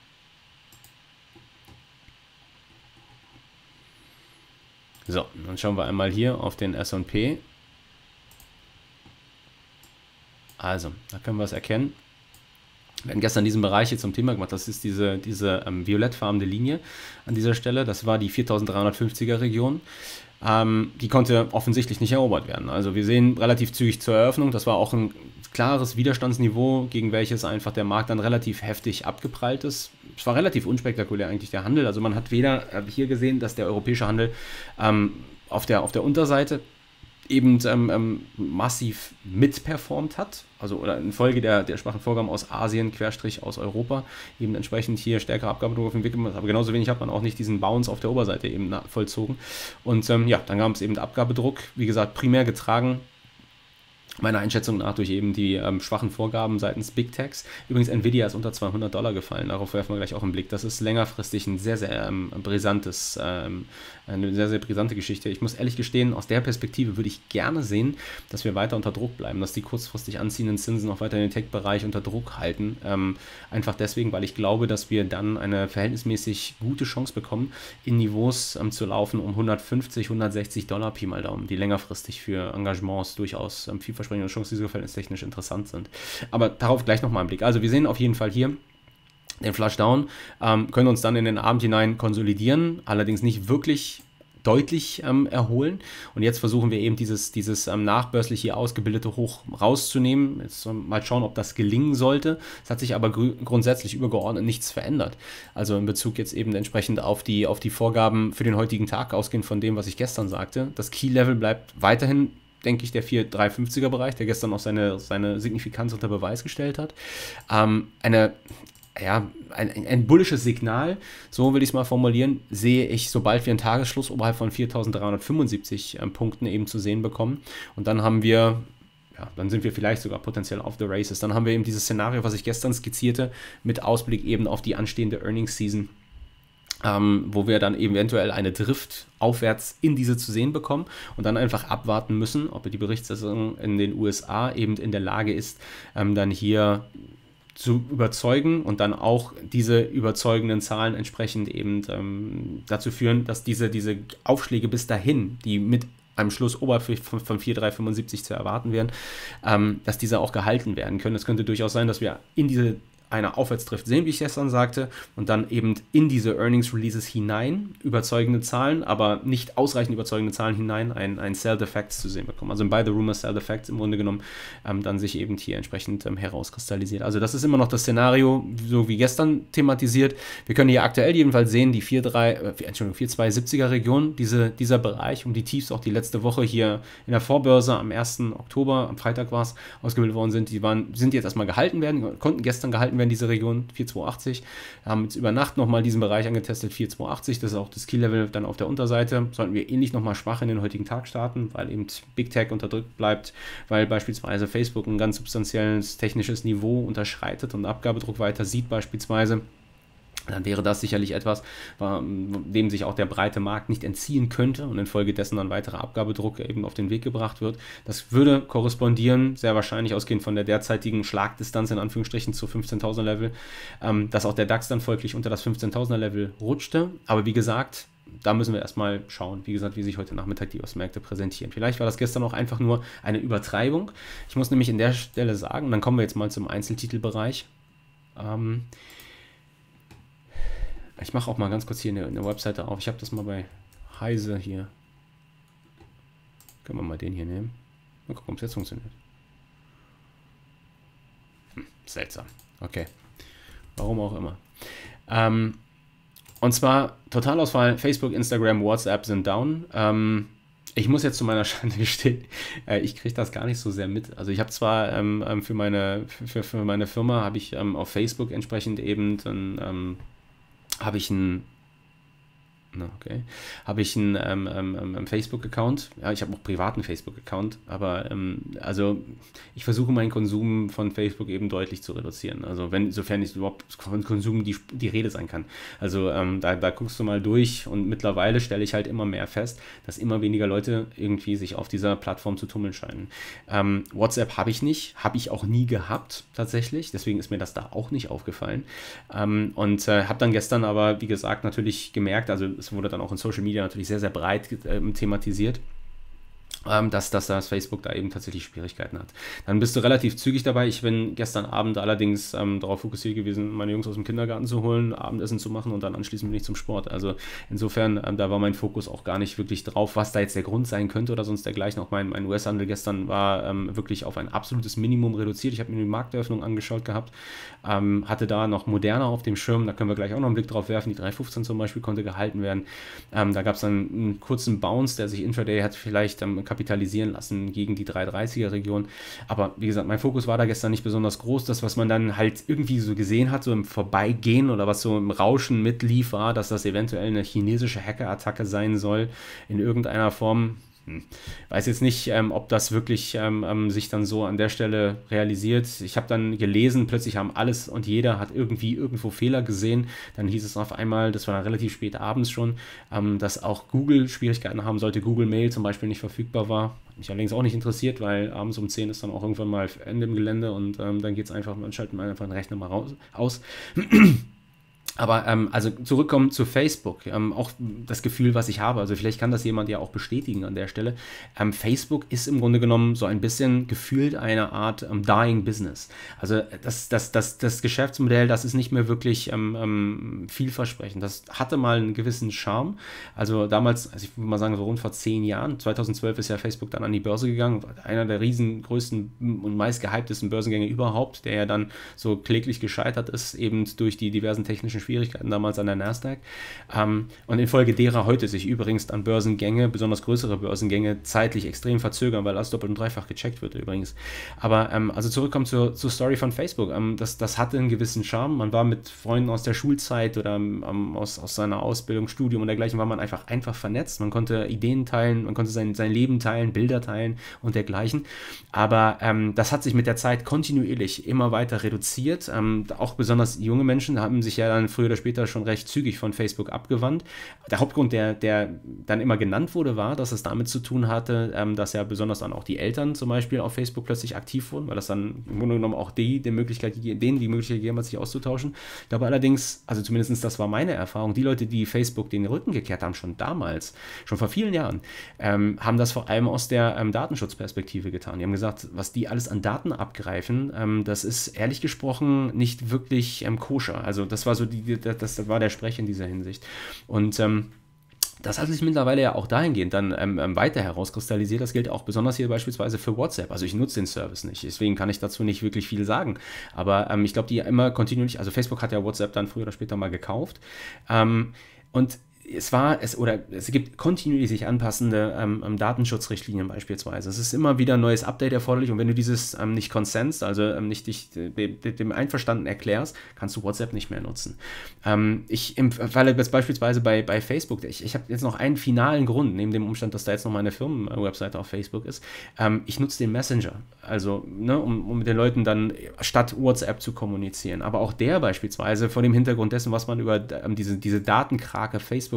So, dann schauen wir einmal hier auf den S und P. Also, da können wir es erkennen. Wir hatten gestern diesen Bereich hier zum Thema gemacht. Das ist diese, diese ähm, violettfarbene Linie an dieser Stelle. Das war die viertausenddreihundertfünfziger Region. Ähm, die konnte offensichtlich nicht erobert werden. Also wir sehen relativ zügig zur Eröffnung, das war auch ein klares Widerstandsniveau, gegen welches einfach der Markt dann relativ heftig abgeprallt ist. Es war relativ unspektakulär eigentlich der Handel. Also man hat weder äh, hier gesehen, dass der europäische Handel ähm, auf der, auf der Unterseite eben ähm, ähm, massiv mitperformt hat, also oder infolge der, der schwachen Vorgaben aus Asien, Querstrich aus Europa, eben entsprechend hier stärkere Abgabedruck auf den Weg gemacht, aber genauso wenig hat man auch nicht diesen Bounce auf der Oberseite eben vollzogen. Und ähm, ja, dann gab es eben Abgabedruck, wie gesagt, primär getragen meiner Einschätzung nach durch eben die ähm, schwachen Vorgaben seitens Big Techs. Übrigens, Nvidia ist unter zweihundert Dollar gefallen, darauf werfen wir gleich auch einen Blick. Das ist längerfristig ein sehr, sehr ähm, brisantes, ähm, eine sehr, sehr brisante Geschichte. Ich muss ehrlich gestehen, aus der Perspektive würde ich gerne sehen, dass wir weiter unter Druck bleiben, dass die kurzfristig anziehenden Zinsen auch weiter in den Tech-Bereich unter Druck halten. Ähm, einfach deswegen, weil ich glaube, dass wir dann eine verhältnismäßig gute Chance bekommen, in Niveaus ähm, zu laufen um hundertfünfzig, hundertsechzig Dollar Pi mal Daumen, die längerfristig für Engagements durchaus ähm, vielversprechend und Chancen, die so verhältnistechnisch interessant sind. Aber darauf gleich nochmal einen Blick. Also wir sehen auf jeden Fall hier den Flushdown, ähm, können uns dann in den Abend hinein konsolidieren, allerdings nicht wirklich deutlich ähm, erholen. Und jetzt versuchen wir eben dieses, dieses ähm, nachbörslich hier ausgebildete Hoch rauszunehmen. Jetzt ähm, mal schauen, ob das gelingen sollte. Es hat sich aber gr grundsätzlich übergeordnet nichts verändert. Also in Bezug jetzt eben entsprechend auf die, auf die Vorgaben für den heutigen Tag, ausgehend von dem, was ich gestern sagte. Das Key-Level bleibt weiterhin, denke ich, der vier Komma dreihundertfünfziger Bereich, der gestern auch seine, seine Signifikanz unter Beweis gestellt hat. Ähm, eine, ja, ein, ein bullisches Signal, so will ich es mal formulieren, sehe ich, sobald wir einen Tagesschluss oberhalb von viertausenddreihundertfünfundsiebzig ähm, Punkten eben zu sehen bekommen. Und dann haben wir, ja, dann sind wir vielleicht sogar potenziell auf the races. Dann haben wir eben dieses Szenario, was ich gestern skizzierte, mit Ausblick eben auf die anstehende Earnings Season. Ähm, wo wir dann eventuell eine Drift aufwärts in diese zu sehen bekommen und dann einfach abwarten müssen, ob die Berichtssaison in den U S A eben in der Lage ist, ähm, dann hier zu überzeugen und dann auch diese überzeugenden Zahlen entsprechend eben ähm, dazu führen, dass diese, diese Aufschläge bis dahin, die mit einem Schluss oberhalb von, von vier Komma dreihundertfünfundsiebzig zu erwarten wären, ähm, dass diese auch gehalten werden können. Es könnte durchaus sein, dass wir in diese eine Aufwärtstrift sehen, wie ich gestern sagte, und dann eben in diese Earnings Releases hinein überzeugende Zahlen, aber nicht ausreichend überzeugende Zahlen hinein, ein, ein Sell the Facts zu sehen bekommen. Also ein Buy the Rumors, Sell the Facts im Grunde genommen ähm, dann sich eben hier entsprechend ähm, herauskristallisiert. Also das ist immer noch das Szenario, so wie gestern thematisiert. Wir können hier aktuell jedenfalls sehen, die vier Komma drei, äh, Entschuldigung, vier Komma zweihundertsiebziger Region, diese, dieser Bereich um die Tiefs auch die letzte Woche hier in der Vorbörse am ersten Oktober, am Freitag war es, ausgebildet worden sind, die waren, sind jetzt erstmal gehalten werden, konnten gestern gehalten werden, diese Region vier Komma zweihundertachtzig, haben jetzt über Nacht nochmal diesen Bereich angetestet, vier Komma zweihundertachtzig, das ist auch das Key-Level dann auf der Unterseite, sollten wir ähnlich nochmal schwach in den heutigen Tag starten, weil eben Big Tech unterdrückt bleibt, weil beispielsweise Facebook ein ganz substanzielles technisches Niveau unterschreitet und Abgabedruck weiter sieht beispielsweise. Dann wäre das sicherlich etwas, dem sich auch der breite Markt nicht entziehen könnte und infolgedessen dann weiterer Abgabedruck eben auf den Weg gebracht wird. Das würde korrespondieren, sehr wahrscheinlich ausgehend von der derzeitigen Schlagdistanz in Anführungsstrichen zu fünfzehntausender Level, dass auch der DAX dann folglich unter das fünfzehntausender Level rutschte. Aber wie gesagt, da müssen wir erstmal schauen, wie gesagt, wie sich heute Nachmittag die U S-Märkte präsentieren. Vielleicht war das gestern auch einfach nur eine Übertreibung. Ich muss nämlich an der Stelle sagen, dann kommen wir jetzt mal zum Einzeltitelbereich. Ähm, ich mache auch mal ganz kurz hier eine, eine Webseite auf. Ich habe das mal bei Heise hier. Können wir mal den hier nehmen. Mal gucken, ob es jetzt funktioniert. Hm, seltsam. Okay. Warum auch immer. Ähm, und zwar Totalausfall, Facebook, Instagram, WhatsApp sind down. Ähm, ich muss jetzt zu meiner Schande gestehen, äh, ich kriege das gar nicht so sehr mit. Also ich habe zwar ähm, für, meine, für, für meine Firma, habe ich ähm, auf Facebook entsprechend eben, dann ähm, habe ich ein Okay. Habe ich einen ähm, ähm, Facebook-Account. Ja, ich habe auch privaten Facebook-Account, aber ähm, also ich versuche meinen Konsum von Facebook eben deutlich zu reduzieren. Also wenn, sofern ich überhaupt von Konsum die, die Rede sein kann. Also ähm, da, da guckst du mal durch und mittlerweile stelle ich halt immer mehr fest, dass immer weniger Leute irgendwie sich auf dieser Plattform zu tummeln scheinen. Ähm, WhatsApp habe ich nicht, habe ich auch nie gehabt tatsächlich, deswegen ist mir das da auch nicht aufgefallen. Ähm, und äh, habe dann gestern aber, wie gesagt, natürlich gemerkt, also es wurde dann auch in Social Media natürlich sehr, sehr breit äh, thematisiert, ähm, dass, dass das Facebook da eben tatsächlich Schwierigkeiten hat. Dann bist du relativ zügig dabei. Ich bin gestern Abend allerdings ähm, darauf fokussiert gewesen, meine Jungs aus dem Kindergarten zu holen, Abendessen zu machen und dann anschließend bin ich zum Sport. Also insofern, ähm, da war mein Fokus auch gar nicht wirklich drauf, was da jetzt der Grund sein könnte oder sonst dergleichen. Auch mein, mein U S-Handel gestern war ähm, wirklich auf ein absolutes Minimum reduziert. Ich habe mir die Markteröffnung angeschaut gehabt, ähm, hatte da noch Moderna auf dem Schirm, da können wir gleich auch noch einen Blick drauf werfen. Die drei fünfzehn zum Beispiel konnte gehalten werden. Ähm, da gab es dann einen kurzen Bounce, der sich intraday hat vielleicht ähm, kapitalisieren lassen gegen die drei dreißiger Region. Aber wie gesagt, mein Fokus war da gestern nicht besonders groß. Das, was man dann halt irgendwie so gesehen hat, so im Vorbeigehen oder was so im Rauschen mitlief, war, dass das eventuell eine chinesische Hackerattacke sein soll in irgendeiner Form. Hm. Weiß jetzt nicht, ähm, ob das wirklich ähm, ähm, sich dann so an der Stelle realisiert. Ich habe dann gelesen, plötzlich haben alles und jeder hat irgendwie irgendwo Fehler gesehen. Dann hieß es auf einmal, das war dann relativ spät abends schon, ähm, dass auch Google Schwierigkeiten haben sollte, Google Mail zum Beispiel nicht verfügbar war. Hat mich allerdings auch nicht interessiert, weil abends um zehn ist dann auch irgendwann mal Ende im Gelände und ähm, dann geht es einfach, man schaltet man einfach den Rechner mal raus, aus. Aber ähm, also zurückkommen zu Facebook, ähm, auch das Gefühl, was ich habe, also vielleicht kann das jemand ja auch bestätigen an der Stelle, ähm, Facebook ist im Grunde genommen so ein bisschen gefühlt eine Art ähm, Dying Business. Also das, das, das, das Geschäftsmodell, das ist nicht mehr wirklich ähm, ähm, vielversprechend. Das hatte mal einen gewissen Charme, also damals, also ich würde mal sagen so rund vor zehn Jahren, zweitausendzwölf ist ja Facebook dann an die Börse gegangen, einer der riesengrößten und meist gehyptesten Börsengänge überhaupt, der ja dann so kläglich gescheitert ist, eben durch die diversen technischen Schwierigkeiten damals an der Nasdaq. Ähm, und infolge derer heute sich übrigens an Börsengänge, besonders größere Börsengänge, zeitlich extrem verzögern, weil alles doppelt und dreifach gecheckt wird übrigens. Aber ähm, also zurückkommen zur, zur Story von Facebook. Ähm, das, das hatte einen gewissen Charme. Man war mit Freunden aus der Schulzeit oder ähm, aus, aus seiner Ausbildung, Studium und dergleichen, war man einfach, einfach vernetzt. Man konnte Ideen teilen, man konnte sein, sein Leben teilen, Bilder teilen und dergleichen. Aber ähm, das hat sich mit der Zeit kontinuierlich immer weiter reduziert. Ähm, auch besonders junge Menschen haben sich ja dann früher oder später schon recht zügig von Facebook abgewandt. Der Hauptgrund, der, der dann immer genannt wurde, war, dass es damit zu tun hatte, ähm, dass ja besonders dann auch die Eltern zum Beispiel auf Facebook plötzlich aktiv wurden, weil das dann im Grunde genommen auch die, die Möglichkeit, denen die Möglichkeit gegeben hat, sich auszutauschen. Ich glaube allerdings, also zumindest das war meine Erfahrung, die Leute, die Facebook den Rücken gekehrt haben, schon damals, schon vor vielen Jahren, ähm, haben das vor allem aus der ähm, Datenschutzperspektive getan. Die haben gesagt, was die alles an Daten abgreifen, ähm, das ist ehrlich gesprochen nicht wirklich ähm, koscher. Also das war so die Das, das war der Sprech in dieser Hinsicht. Und ähm, das hat sich mittlerweile ja auch dahingehend dann ähm, weiter herauskristallisiert. Das gilt auch besonders hier beispielsweise für WhatsApp. Also ich nutze den Service nicht, deswegen kann ich dazu nicht wirklich viel sagen. Aber ähm, ich glaube, die immer kontinuierlich, also Facebook hat ja WhatsApp dann früher oder später mal gekauft. Ähm, und es war, es oder es gibt kontinuierlich sich anpassende ähm, Datenschutzrichtlinien beispielsweise. Es ist immer wieder ein neues Update erforderlich und wenn du dieses ähm, nicht consents, also ähm, nicht dich de, de, dem Einverstanden erklärst, kannst du WhatsApp nicht mehr nutzen. Ähm, ich im Falle jetzt beispielsweise bei, bei Facebook, ich, ich habe jetzt noch einen finalen Grund, neben dem Umstand, dass da jetzt noch meine Firmenwebseite auf Facebook ist. Ähm, ich nutze den Messenger, also ne, um, um mit den Leuten dann statt WhatsApp zu kommunizieren. Aber auch der beispielsweise vor dem Hintergrund dessen, was man über ähm, diese, diese Datenkrake Facebook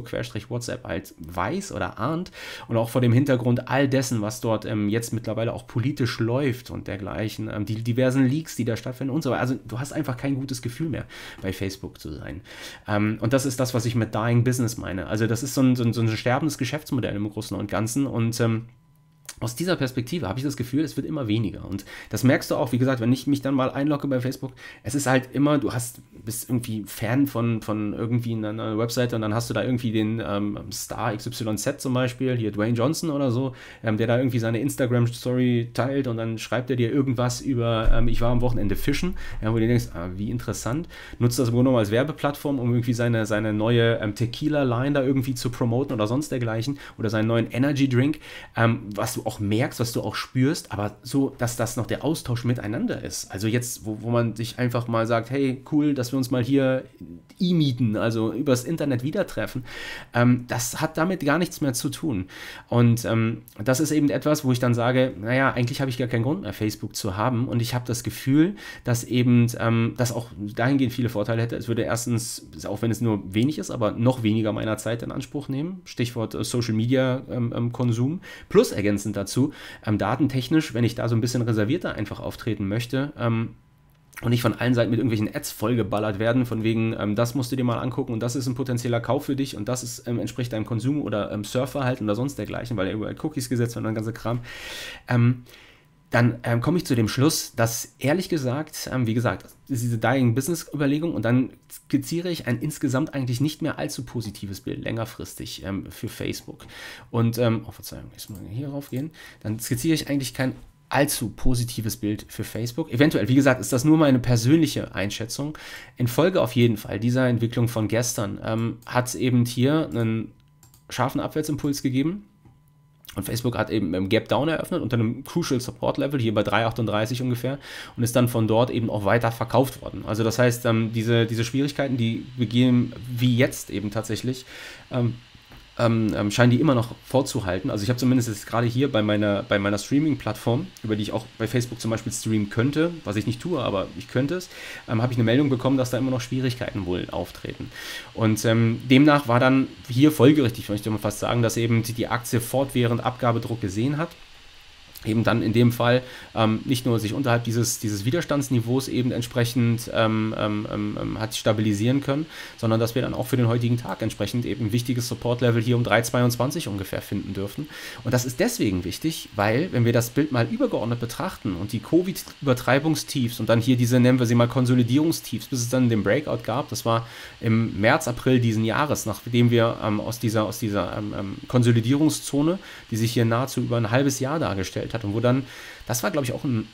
Facebook-WhatsApp halt weiß oder ahnt und auch vor dem Hintergrund all dessen, was dort ähm, jetzt mittlerweile auch politisch läuft und dergleichen, ähm, die diversen Leaks, die da stattfinden und so weiter. Also du hast einfach kein gutes Gefühl mehr, bei Facebook zu sein. Ähm, und das ist das, was ich mit Dying Business meine. Also das ist so ein, so ein, so ein sterbendes Geschäftsmodell im Großen und Ganzen und ähm, aus dieser Perspektive habe ich das Gefühl, es wird immer weniger. Und das merkst du auch, wie gesagt, wenn ich mich dann mal einlogge bei Facebook, es ist halt immer, du hast, bist irgendwie Fan von, von irgendwie einer Webseite und dann hast du da irgendwie den ähm, Star X Y Z zum Beispiel, hier Dwayne Johnson oder so, ähm, der da irgendwie seine Instagram-Story teilt und dann schreibt er dir irgendwas über, ähm, ich war am Wochenende fischen, ja, wo du denkst, ah, wie interessant, nutzt das im Grunde genommen als Werbeplattform, um irgendwie seine, seine neue ähm, Tequila-Line da irgendwie zu promoten oder sonst dergleichen oder seinen neuen Energy-Drink, ähm, was du auch merkst, was du auch spürst, aber so, dass das noch der Austausch miteinander ist. Also jetzt, wo, wo man sich einfach mal sagt, hey, cool, dass wir uns mal hier e-mieten, also übers Internet wieder treffen, ähm, das hat damit gar nichts mehr zu tun. Und ähm, das ist eben etwas, wo ich dann sage, naja, eigentlich habe ich gar keinen Grund mehr, Facebook zu haben und ich habe das Gefühl, dass eben ähm, das auch dahingehend viele Vorteile hätte. Es würde erstens, auch wenn es nur wenig ist, aber noch weniger meiner Zeit in Anspruch nehmen, Stichwort äh, Social Media ähm, ähm, Konsum, plus ergänzend dazu, ähm, datentechnisch, wenn ich da so ein bisschen reservierter einfach auftreten möchte, ähm, und nicht von allen Seiten mit irgendwelchen Ads vollgeballert werden, von wegen, ähm, das musst du dir mal angucken und das ist ein potenzieller Kauf für dich und das ist, ähm, entspricht deinem Konsum- oder ähm, Surfverhalten oder sonst dergleichen, weil ja überall Cookies gesetzt werden und der ganze Kram. Ähm, dann ähm, komme ich zu dem Schluss, dass ehrlich gesagt, ähm, wie gesagt, diese Dying-Business-Überlegung und dann skizziere ich ein insgesamt eigentlich nicht mehr allzu positives Bild längerfristig ähm, für Facebook. Und, ähm, oh Verzeihung, jetzt muss ich hier raufgehen, dann skizziere ich eigentlich kein allzu positives Bild für Facebook. Eventuell, wie gesagt, ist das nur meine persönliche Einschätzung. In Folge auf jeden Fall dieser Entwicklung von gestern ähm, hat es eben hier einen scharfen Abwärtsimpuls gegeben. Und Facebook hat eben im Gap Down eröffnet unter einem Crucial Support Level, hier bei drei Komma achtunddreißig ungefähr, und ist dann von dort eben auch weiter verkauft worden. Also das heißt, ähm, diese, diese Schwierigkeiten, die begehen wie jetzt eben tatsächlich, ähm, ähm, ähm, scheinen die immer noch vorzuhalten. Also ich habe zumindest jetzt gerade hier bei meiner, bei meiner Streaming-Plattform, über die ich auch bei Facebook zum Beispiel streamen könnte, was ich nicht tue, aber ich könnte es, ähm, habe ich eine Meldung bekommen, dass da immer noch Schwierigkeiten wohl auftreten. Und ähm, demnach war dann hier folgerichtig, möchte ich mal fast sagen, dass eben die Aktie fortwährend Abgabedruck gesehen hat. Eben dann in dem Fall ähm, nicht nur sich unterhalb dieses, dieses Widerstandsniveaus eben entsprechend ähm, ähm, ähm, hat stabilisieren können, sondern dass wir dann auch für den heutigen Tag entsprechend eben ein wichtiges Support-Level hier um drei Komma zweiundzwanzig ungefähr finden dürfen. Und das ist deswegen wichtig, weil, wenn wir das Bild mal übergeordnet betrachten und die Covid-Übertreibungstiefs und dann hier diese, nennen wir sie mal Konsolidierungstiefs, bis es dann den Breakout gab, das war im März, April diesen Jahres, nachdem wir ähm, aus dieser, aus dieser ähm, Konsolidierungszone, die sich hier nahezu über ein halbes Jahr dargestellt hat, und wo dann, das war glaube ich auch ein,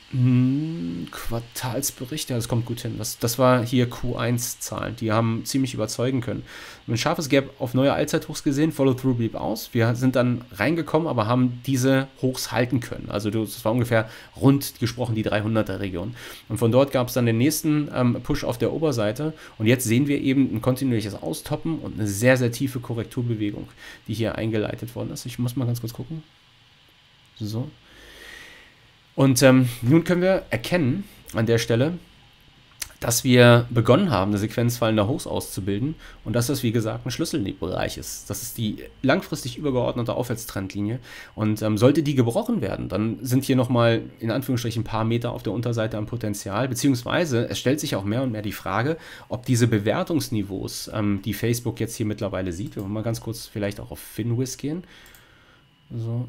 ein Quartalsbericht, ja, das kommt gut hin, das, das war hier Q eins Zahlen, die haben ziemlich überzeugen können. Ein scharfes Gap auf neue Allzeithochs gesehen, Follow-through blieb aus, wir sind dann reingekommen, aber haben diese Hochs halten können, also das war ungefähr rund gesprochen die dreihunderter Region, und von dort gab es dann den nächsten ähm, Push auf der Oberseite und jetzt sehen wir eben ein kontinuierliches Austoppen und eine sehr, sehr tiefe Korrekturbewegung, die hier eingeleitet worden ist. Ich muss mal ganz kurz gucken. So. Und ähm, nun können wir erkennen an der Stelle, dass wir begonnen haben, eine Sequenz fallender Hochs auszubilden und dass das, wie gesagt, ein Schlüsselbereich ist. Das ist die langfristig übergeordnete Aufwärtstrendlinie und ähm, sollte die gebrochen werden, dann sind hier nochmal in Anführungsstrichen ein paar Meter auf der Unterseite am Potenzial, beziehungsweise es stellt sich auch mehr und mehr die Frage, ob diese Bewertungsniveaus, ähm, die Facebook jetzt hier mittlerweile sieht, wir wollen mal ganz kurz vielleicht auch auf Finwiz gehen, so,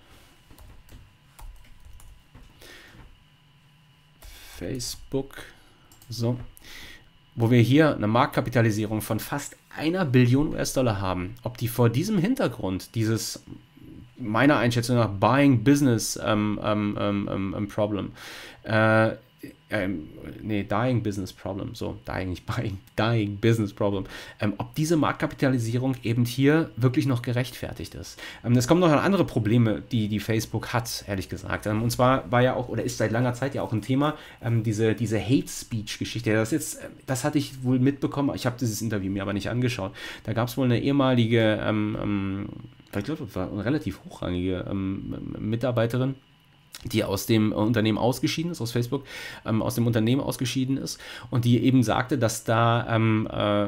Facebook, so, wo wir hier eine Marktkapitalisierung von fast einer Billion U S-Dollar haben, ob die vor diesem Hintergrund dieses, meiner Einschätzung nach, Buying Business ähm, ähm, ähm, ähm, Problem, äh, ähm, nee, Dying Business Problem, so, Dying, nicht Buying, Dying Business Problem, ähm, ob diese Marktkapitalisierung eben hier wirklich noch gerechtfertigt ist. Ähm, es kommen noch andere Probleme, die, die Facebook hat, ehrlich gesagt. Ähm, und zwar war ja auch, oder ist seit langer Zeit ja auch ein Thema, ähm, diese, diese Hate-Speech-Geschichte. Das, jetzt, das hatte ich wohl mitbekommen, ich habe dieses Interview mir aber nicht angeschaut. Da gab es wohl eine ehemalige, ähm, ähm, ich glaube, das war eine relativ hochrangige ähm, Mitarbeiterin, die aus dem Unternehmen ausgeschieden ist, aus Facebook, ähm, aus dem Unternehmen ausgeschieden ist und die eben sagte, dass da ähm, äh,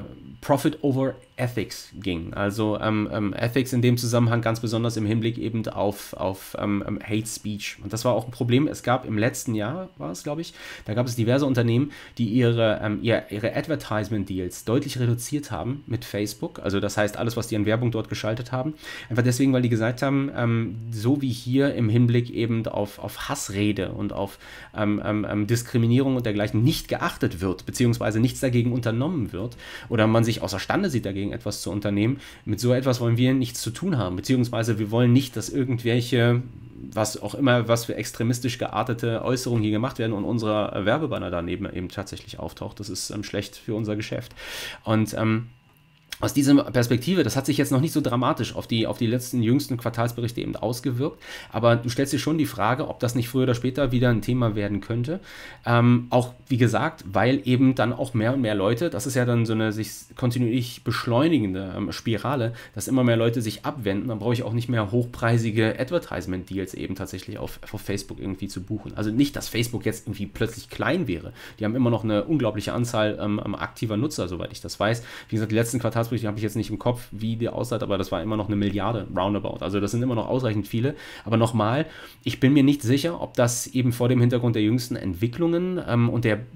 Profit over Ethics ging. Also ähm, ähm, Ethics in dem Zusammenhang ganz besonders im Hinblick eben auf, auf ähm, Hate Speech. Und das war auch ein Problem. Es gab im letzten Jahr, war es glaube ich, da gab es diverse Unternehmen, die ihre, ähm, ihre, ihre Advertisement-Deals deutlich reduziert haben mit Facebook. Also das heißt, alles, was die an Werbung dort geschaltet haben. Einfach deswegen, weil die gesagt haben, ähm, so wie hier im Hinblick eben auf, auf Hassrede und auf ähm, ähm, Diskriminierung und dergleichen nicht geachtet wird, beziehungsweise nichts dagegen unternommen wird oder man sich außerstande sieht, dagegen etwas zu unternehmen. Mit so etwas wollen wir nichts zu tun haben, beziehungsweise wir wollen nicht, dass irgendwelche, was auch immer, was für extremistisch geartete Äußerungen hier gemacht werden und unser Werbebanner daneben eben tatsächlich auftaucht. Das ist ähm, schlecht für unser Geschäft. Und ähm, aus dieser Perspektive, das hat sich jetzt noch nicht so dramatisch auf die, auf die letzten jüngsten Quartalsberichte eben ausgewirkt, aber du stellst dir schon die Frage, ob das nicht früher oder später wieder ein Thema werden könnte. Ähm, auch, wie gesagt, weil eben dann auch mehr und mehr Leute, das ist ja dann so eine sich kontinuierlich beschleunigende ähm, Spirale, dass immer mehr Leute sich abwenden, dann brauche ich auch nicht mehr hochpreisige Advertisement-Deals eben tatsächlich auf, auf Facebook irgendwie zu buchen. Also nicht, dass Facebook jetzt irgendwie plötzlich klein wäre. Die haben immer noch eine unglaubliche Anzahl ähm, aktiver Nutzer, soweit ich das weiß. Wie gesagt, die letzten Quartals die habe ich jetzt nicht im Kopf, wie die aussah, aber das war immer noch eine Milliarde roundabout. Also das sind immer noch ausreichend viele. Aber nochmal, ich bin mir nicht sicher, ob das eben vor dem Hintergrund der jüngsten Entwicklungen ähm, und der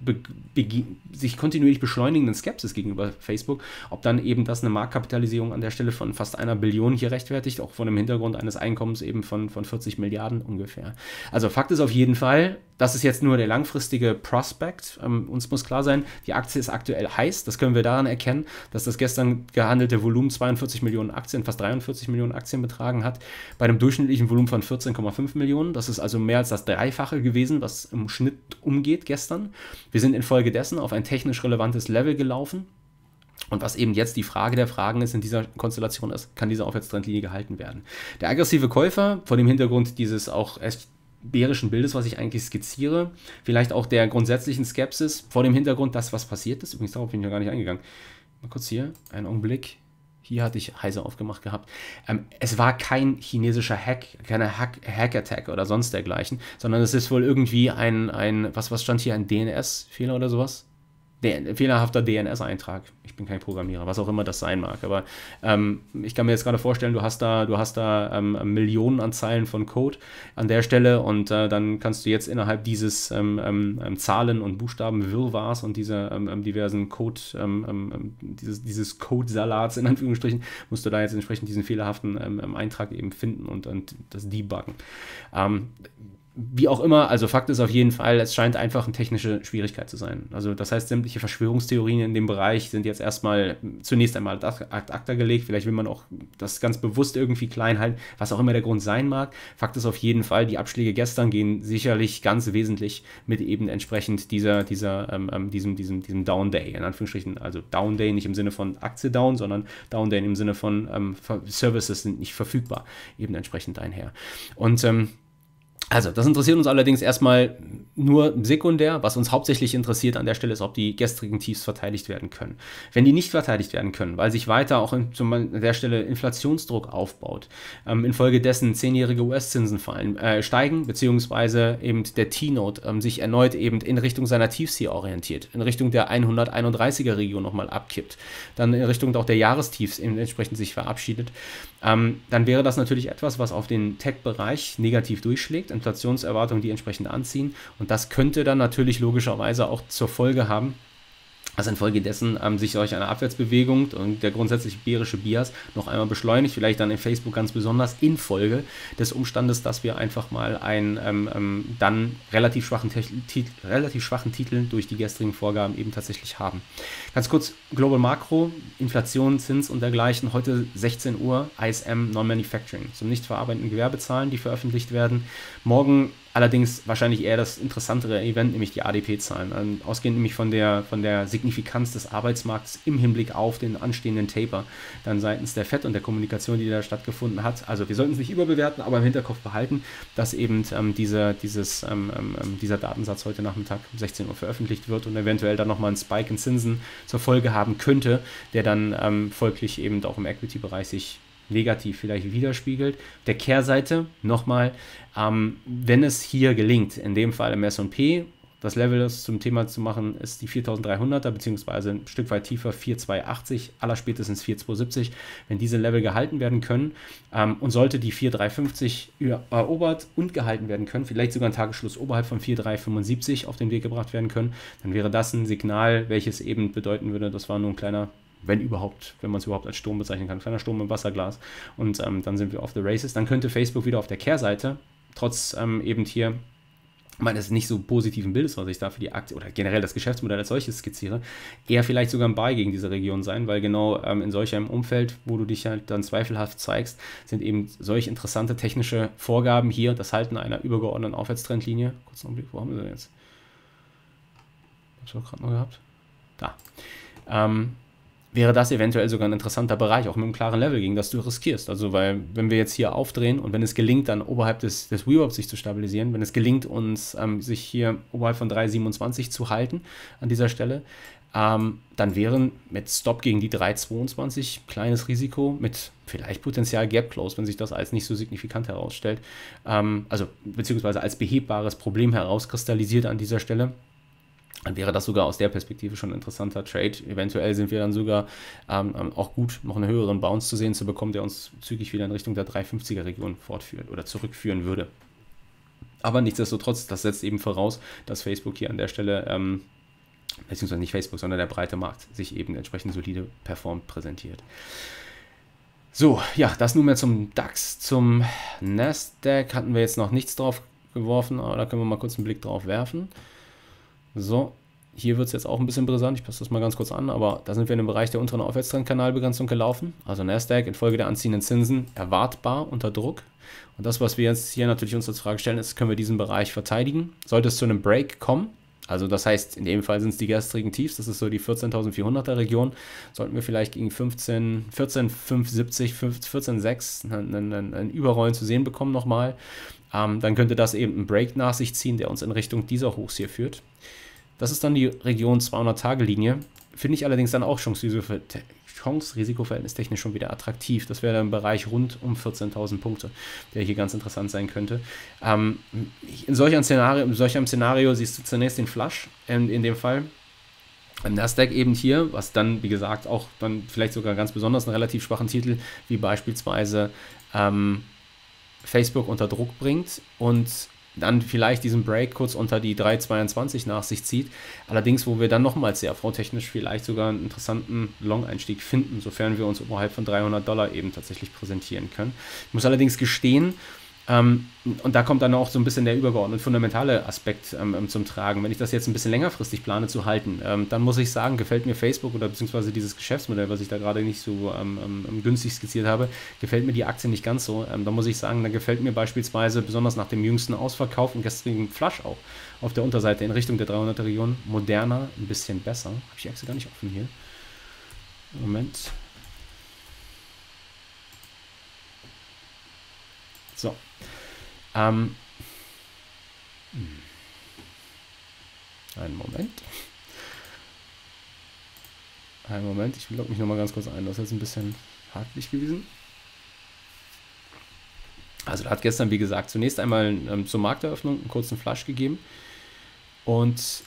sich kontinuierlich beschleunigenden Skepsis gegenüber Facebook, ob dann eben das eine Marktkapitalisierung an der Stelle von fast einer Billion hier rechtfertigt, auch vor dem Hintergrund eines Einkommens eben von, von vierzig Milliarden ungefähr. Also Fakt ist auf jeden Fall, das ist jetzt nur der langfristige Prospect. Ähm, uns muss klar sein, die Aktie ist aktuell heiß. Das können wir daran erkennen, dass das gestern gehandelte Volumen zweiundvierzig Millionen Aktien, fast dreiundvierzig Millionen Aktien betragen hat, bei einem durchschnittlichen Volumen von vierzehn Komma fünf Millionen. Das ist also mehr als das Dreifache gewesen, was im Schnitt umgeht gestern. Wir sind infolgedessen auf ein technisch relevantes Level gelaufen. Und was eben jetzt die Frage der Fragen ist in dieser Konstellation ist, kann diese Aufwärtstrendlinie gehalten werden? Der aggressive Käufer, vor dem Hintergrund dieses auch echt bärischen Bildes, was ich eigentlich skizziere, vielleicht auch der grundsätzlichen Skepsis, vor dem Hintergrund, das, was passiert ist. Übrigens, darauf bin ich noch gar nicht eingegangen. Mal kurz hier, einen Augenblick. Hier hatte ich Heise aufgemacht gehabt. Ähm, es war kein chinesischer Hack, keine Hack, Hack-Attack oder sonst dergleichen, sondern es ist wohl irgendwie ein, ein was, was stand hier, ein D N S-Fehler oder sowas? Der, fehlerhafter D N S-Eintrag. Ich bin kein Programmierer, was auch immer das sein mag. Aber ähm, ich kann mir jetzt gerade vorstellen, du hast da, du hast da ähm, Millionen an Zeilen von Code an der Stelle und äh, dann kannst du jetzt innerhalb dieses ähm, ähm, Zahlen- und Buchstaben-Wirrwarrs und dieser ähm, diversen Code, ähm, ähm, dieses, dieses Code-Salats in Anführungsstrichen, musst du da jetzt entsprechend diesen fehlerhaften ähm, Eintrag eben finden und, und das debuggen. Ähm, Wie auch immer, also Fakt ist auf jeden Fall, es scheint einfach eine technische Schwierigkeit zu sein. Also das heißt, sämtliche Verschwörungstheorien in dem Bereich sind jetzt erstmal zunächst einmal ad acta gelegt. Vielleicht will man auch das ganz bewusst irgendwie klein halten, was auch immer der Grund sein mag. Fakt ist auf jeden Fall, die Abschläge gestern gehen sicherlich ganz wesentlich mit eben entsprechend dieser, dieser, ähm, diesem, diesem, diesem Down Day, in Anführungsstrichen. Also Down Day nicht im Sinne von Aktie down, sondern Down Day im Sinne von ähm, Services sind nicht verfügbar, eben entsprechend einher. Und ähm, Also, das interessiert uns allerdings erstmal nur sekundär. Was uns hauptsächlich interessiert an der Stelle ist, ob die gestrigen Tiefs verteidigt werden können. Wenn die nicht verteidigt werden können, weil sich weiter auch in, an der Stelle Inflationsdruck aufbaut, ähm, infolgedessen zehnjährige U S-Zinsen fallen, äh, steigen, beziehungsweise eben der T-Note ähm, sich erneut eben in Richtung seiner Tiefs hier orientiert, in Richtung der hunderteinunddreißiger-Region nochmal abkippt, dann in Richtung auch der Jahrestiefs entsprechend sich verabschiedet, ähm, dann wäre das natürlich etwas, was auf den Tech-Bereich negativ durchschlägt, Inflationserwartungen, die entsprechend anziehen. Und das könnte dann natürlich logischerweise auch zur Folge haben, dass infolgedessen ähm, sich solch eine Abwärtsbewegung und der grundsätzlich bärische Bias noch einmal beschleunigt, vielleicht dann in Facebook ganz besonders infolge des Umstandes, dass wir einfach mal einen ähm, ähm, dann relativ schwachen, Titel, relativ schwachen Titel durch die gestrigen Vorgaben eben tatsächlich haben. Ganz kurz, Global Makro, Inflation, Zins und dergleichen, heute sechzehn Uhr, I S M Non-Manufacturing, zum nicht verarbeitenden Gewerbezahlen, die veröffentlicht werden. Morgen allerdings wahrscheinlich eher das interessantere Event, nämlich die A D P-Zahlen. Ausgehend nämlich von der, von der Signifikanz des Arbeitsmarkts im Hinblick auf den anstehenden Taper, dann seitens der Fed und der Kommunikation, die da stattgefunden hat. Also wir sollten es nicht überbewerten, aber im Hinterkopf behalten, dass eben ähm, diese, dieses, ähm, ähm, dieser Datensatz heute Nachmittag um sechzehn Uhr veröffentlicht wird und eventuell dann nochmal einen Spike in Zinsen zur Folge haben könnte, der dann ähm, folglich eben auch im Equity-Bereich sich negativ vielleicht widerspiegelt. Der Kehrseite nochmal, ähm, wenn es hier gelingt, in dem Fall im S und P Das Level, das zum Thema zu machen, ist die viertausenddreihunderter, beziehungsweise ein Stück weit tiefer vier zwei achtzig, allerspätestens vier zwei siebzig. Wenn diese Level gehalten werden können ähm, und sollte die vier drei fünfzig erobert und gehalten werden können, vielleicht sogar ein Tagesschluss oberhalb von vier drei fünfundsiebzig auf den Weg gebracht werden können, dann wäre das ein Signal, welches eben bedeuten würde, das war nur ein kleiner, wenn überhaupt, wenn man es überhaupt als Sturm bezeichnen kann, ein kleiner Sturm im Wasserglas, und ähm, dann sind wir off the races. Dann könnte Facebook wieder auf der Kehrseite, trotz ähm, eben hier meines nicht so positiven Bildes, was ich da für die Aktie oder generell das Geschäftsmodell als solches skizziere, eher vielleicht sogar ein Buy gegen diese Region sein, weil genau ähm, in solch einem Umfeld, wo du dich halt dann zweifelhaft zeigst, sind eben solch interessante technische Vorgaben hier, das Halten einer übergeordneten Aufwärtstrendlinie. Kurz noch einen Blick, wo haben wir denn jetzt? Was haben wir gerade noch gehabt? Da. Ähm, wäre das eventuell sogar ein interessanter Bereich, auch mit einem klaren Level, gegen das du riskierst. Also, weil, wenn wir jetzt hier aufdrehen und wenn es gelingt, dann oberhalb des, des V WAP sich zu stabilisieren, wenn es gelingt, uns ähm, sich hier oberhalb von drei siebenundzwanzig zu halten an dieser Stelle, ähm, dann wären mit Stop gegen die drei zweiundzwanzig kleines Risiko mit vielleicht Potenzial Gap Close, wenn sich das als nicht so signifikant herausstellt, ähm, also beziehungsweise als behebbares Problem herauskristallisiert an dieser Stelle. Dann wäre das sogar aus der Perspektive schon ein interessanter Trade. Eventuell sind wir dann sogar ähm, auch gut, noch einen höheren Bounce zu sehen zu bekommen, der uns zügig wieder in Richtung der drei fünfziger Region fortführen oder zurückführen würde. Aber nichtsdestotrotz, das setzt eben voraus, dass Facebook hier an der Stelle, ähm, beziehungsweise nicht Facebook, sondern der breite Markt sich eben entsprechend solide performt präsentiert. So, ja, das nunmehr zum DAX. Zum Nasdaq hatten wir jetzt noch nichts drauf geworfen, aber da können wir mal kurz einen Blick drauf werfen. So, hier wird es jetzt auch ein bisschen brisant, ich passe das mal ganz kurz an, aber da sind wir in dem Bereich der unteren Aufwärtstrendkanalbegrenzung gelaufen. Also Nasdaq infolge der anziehenden Zinsen erwartbar unter Druck. Und das, was wir jetzt hier natürlich uns als Frage stellen, ist, können wir diesen Bereich verteidigen? Sollte es zu einem Break kommen, also das heißt, in dem Fall sind es die gestrigen Tiefs, das ist so die vierzehntausendvierhunderter Region, sollten wir vielleicht gegen fünfzehn, vierzehn fünfhundertsiebzig, vierzehn sechs einen, einen, einen Überrollen zu sehen bekommen nochmal. Ähm, dann könnte das eben einen Break nach sich ziehen, der uns in Richtung dieser Hochs hier führt. Das ist dann die Region zweihundert-Tage-Linie. Finde ich allerdings dann auch Chance-Risiko-Verhältnis-technisch schon wieder attraktiv. Das wäre ein Bereich rund um vierzehntausend Punkte, der hier ganz interessant sein könnte. Ähm, in, solch einem Szenario, in solch einem Szenario siehst du zunächst den Flush, in, in dem Fall. Im Nasdaq eben hier, was dann, wie gesagt, auch dann vielleicht sogar ganz besonders einen relativ schwachen Titel, wie beispielsweise ähm, Facebook unter Druck bringt und dann vielleicht diesen Break kurz unter die drei zweiundzwanzig nach sich zieht. Allerdings, wo wir dann nochmals C A V-technisch vielleicht sogar einen interessanten Long-Einstieg finden, sofern wir uns oberhalb von dreihundert Dollar eben tatsächlich präsentieren können. Ich muss allerdings gestehen, ähm, und da kommt dann auch so ein bisschen der übergeordnete fundamentale Aspekt ähm, zum Tragen. Wenn ich das jetzt ein bisschen längerfristig plane zu halten, ähm, dann muss ich sagen, gefällt mir Facebook oder beziehungsweise dieses Geschäftsmodell, was ich da gerade nicht so ähm, ähm, günstig skizziert habe, gefällt mir die Aktie nicht ganz so. Ähm, da muss ich sagen, da gefällt mir beispielsweise, besonders nach dem jüngsten Ausverkauf und gestrigen Flush auch, auf der Unterseite in Richtung der dreihunderter Region, Moderna ein bisschen besser. Habe ich die Aktie gar nicht offen hier. Moment. So. Ähm, einen Moment. Einen Moment, ich logge mich nochmal ganz kurz ein. Das ist jetzt ein bisschen hakelig gewesen. Also da hat gestern, wie gesagt, zunächst einmal ähm, zur Markteröffnung einen kurzen Flush gegeben. Und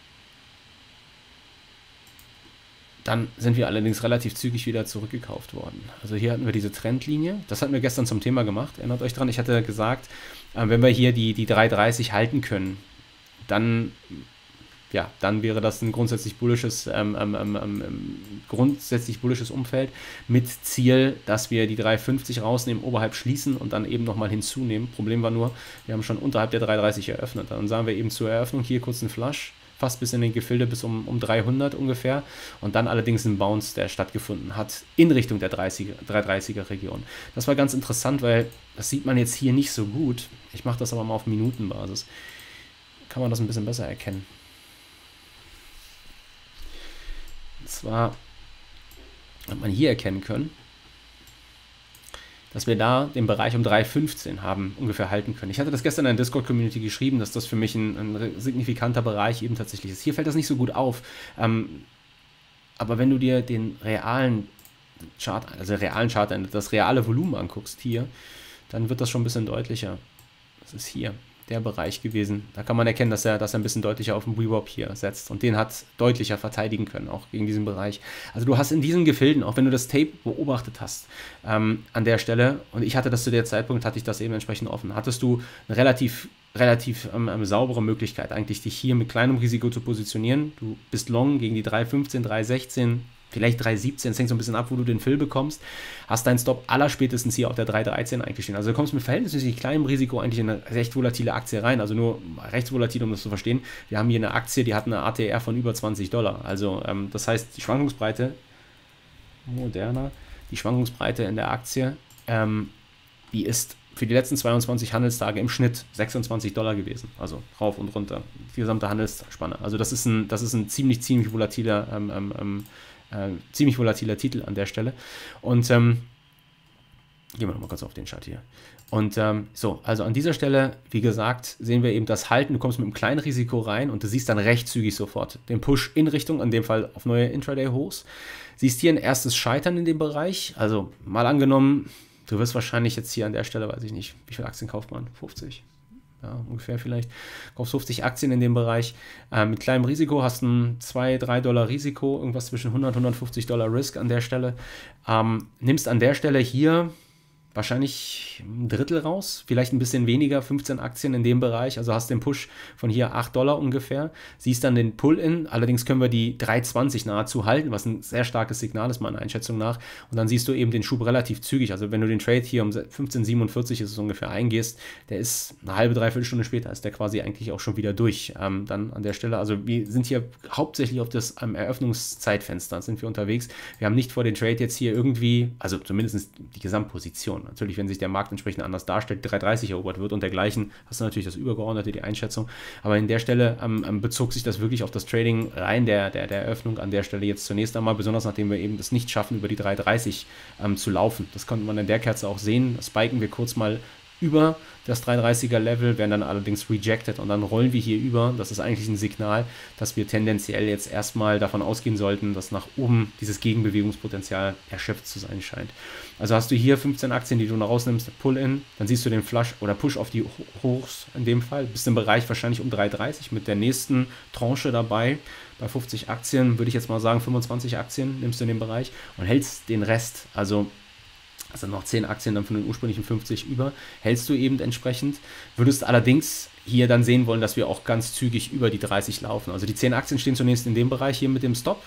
dann sind wir allerdings relativ zügig wieder zurückgekauft worden. Also hier hatten wir diese Trendlinie. Das hatten wir gestern zum Thema gemacht. Erinnert euch dran, ich hatte gesagt, äh, wenn wir hier die, die drei dreißig halten können, dann, ja, dann wäre das ein grundsätzlich bullisches, ähm, ähm, ähm, grundsätzlich bullisches Umfeld mit Ziel, dass wir die drei fünfzig rausnehmen, oberhalb schließen und dann eben nochmal hinzunehmen. Problem war nur, wir haben schon unterhalb der drei dreißig eröffnet. Dann sahen wir eben zur Eröffnung hier kurz einen Flush, fast bis in den Gefilde, bis um, um dreihundert ungefähr. Und dann allerdings ein Bounce, der stattgefunden hat in Richtung der drei dreißiger Region. Das war ganz interessant, weil das sieht man jetzt hier nicht so gut. Ich mache das aber mal auf Minutenbasis. Kann man das ein bisschen besser erkennen. Und zwar hat man hier erkennen können, dass wir da den Bereich um drei fünfzehn haben ungefähr halten können. Ich hatte das gestern in der Discord-Community geschrieben, dass das für mich ein, ein signifikanter Bereich eben tatsächlich ist. Hier fällt das nicht so gut auf, ähm, aber wenn du dir den realen Chart, also realen Chart, das reale Volumen anguckst hier, dann wird das schon ein bisschen deutlicher. Das ist hier. der Bereich gewesen. Da kann man erkennen, dass er, dass er ein bisschen deutlicher auf den V WAP hier setzt und den hat deutlicher verteidigen können, auch gegen diesen Bereich. Also du hast in diesen Gefilden, auch wenn du das Tape beobachtet hast, ähm, an der Stelle, und ich hatte das zu der Zeitpunkt, hatte ich das eben entsprechend offen, hattest du eine relativ, relativ ähm, ähm, saubere Möglichkeit, eigentlich dich hier mit kleinem Risiko zu positionieren. Du bist long gegen die drei fünfzehn, drei sechzehn, vielleicht drei siebzehn, es hängt so ein bisschen ab, wo du den Fill bekommst, hast deinen Stop allerspätestens hier auf der drei dreizehn eigentlich stehen. Also du kommst mit verhältnismäßig kleinem Risiko eigentlich in eine recht volatile Aktie rein, also nur recht volatil, um das zu verstehen. Wir haben hier eine Aktie, die hat eine A T R von über zwanzig Dollar. Also ähm, das heißt, die Schwankungsbreite, moderner, die Schwankungsbreite in der Aktie, ähm, die ist für die letzten zweiundzwanzig Handelstage im Schnitt sechsundzwanzig Dollar gewesen. Also rauf und runter, die gesamte Handelsspanne. Also das ist ein, das ist ein ziemlich, ziemlich volatiler ähm, ähm, Äh, ziemlich volatiler Titel an der Stelle. Und ähm, gehen wir nochmal kurz auf den Chart hier. Und ähm, so, also an dieser Stelle, wie gesagt, sehen wir eben das Halten. Du kommst mit einem kleinen Risiko rein und du siehst dann recht zügig sofort den Push in Richtung, in dem Fall auf neue Intraday-Hochs. Siehst hier ein erstes Scheitern in dem Bereich. Also mal angenommen, du wirst wahrscheinlich jetzt hier an der Stelle, weiß ich nicht, wie viele Aktien kauft man? fünfzig? Ja, ungefähr vielleicht. Kaufst fünfzig Aktien in dem Bereich. Äh, mit kleinem Risiko hast ein zwei, drei Dollar Risiko, irgendwas zwischen hundert, hundertfünfzig Dollar Risk an der Stelle. Ähm, nimmst an der Stelle hier wahrscheinlich ein Drittel raus, vielleicht ein bisschen weniger, fünfzehn Aktien in dem Bereich, also hast den Push von hier acht Dollar ungefähr, siehst dann den Pull-In, allerdings können wir die drei zwanzig nahezu halten, was ein sehr starkes Signal ist meiner Einschätzung nach, und dann siehst du eben den Schub relativ zügig, also wenn du den Trade hier um fünfzehn siebenundvierzig ist es ungefähr eingehst, der ist eine halbe, dreiviertel Stunde später, ist der quasi eigentlich auch schon wieder durch, ähm, dann an der Stelle, also wir sind hier hauptsächlich auf das ähm, Eröffnungszeitfenster sind wir unterwegs, wir haben nicht vor den Trade jetzt hier irgendwie, also zumindest die Gesamtposition. Natürlich, wenn sich der Markt entsprechend anders darstellt, drei dreißig erobert wird und dergleichen, hast du natürlich das Übergeordnete, die Einschätzung. Aber in der Stelle ähm, bezog sich das wirklich auf das Trading rein der, der, der Eröffnung an der Stelle jetzt zunächst einmal, besonders nachdem wir eben das nicht schaffen, über die drei dreißig ähm, zu laufen. Das konnte man in der Kerze auch sehen. Das spiken wir kurz mal über das drei dreißiger Level, werden dann allerdings rejected und dann rollen wir hier über. Das ist eigentlich ein Signal, dass wir tendenziell jetzt erstmal davon ausgehen sollten, dass nach oben dieses Gegenbewegungspotenzial erschöpft zu sein scheint. Also hast du hier fünfzehn Aktien, die du noch rausnimmst, Pull-In, dann siehst du den Flush oder Push auf die Hochs in dem Fall, bist im Bereich wahrscheinlich um drei dreißig mit der nächsten Tranche dabei. Bei fünfzig Aktien würde ich jetzt mal sagen, fünfundzwanzig Aktien nimmst du in dem Bereich und hältst den Rest, also also noch zehn Aktien dann von den ursprünglichen fünfzig über, hältst du eben entsprechend, würdest allerdings hier dann sehen wollen, dass wir auch ganz zügig über die dreißig laufen. Also die zehn Aktien stehen zunächst in dem Bereich hier mit dem Stop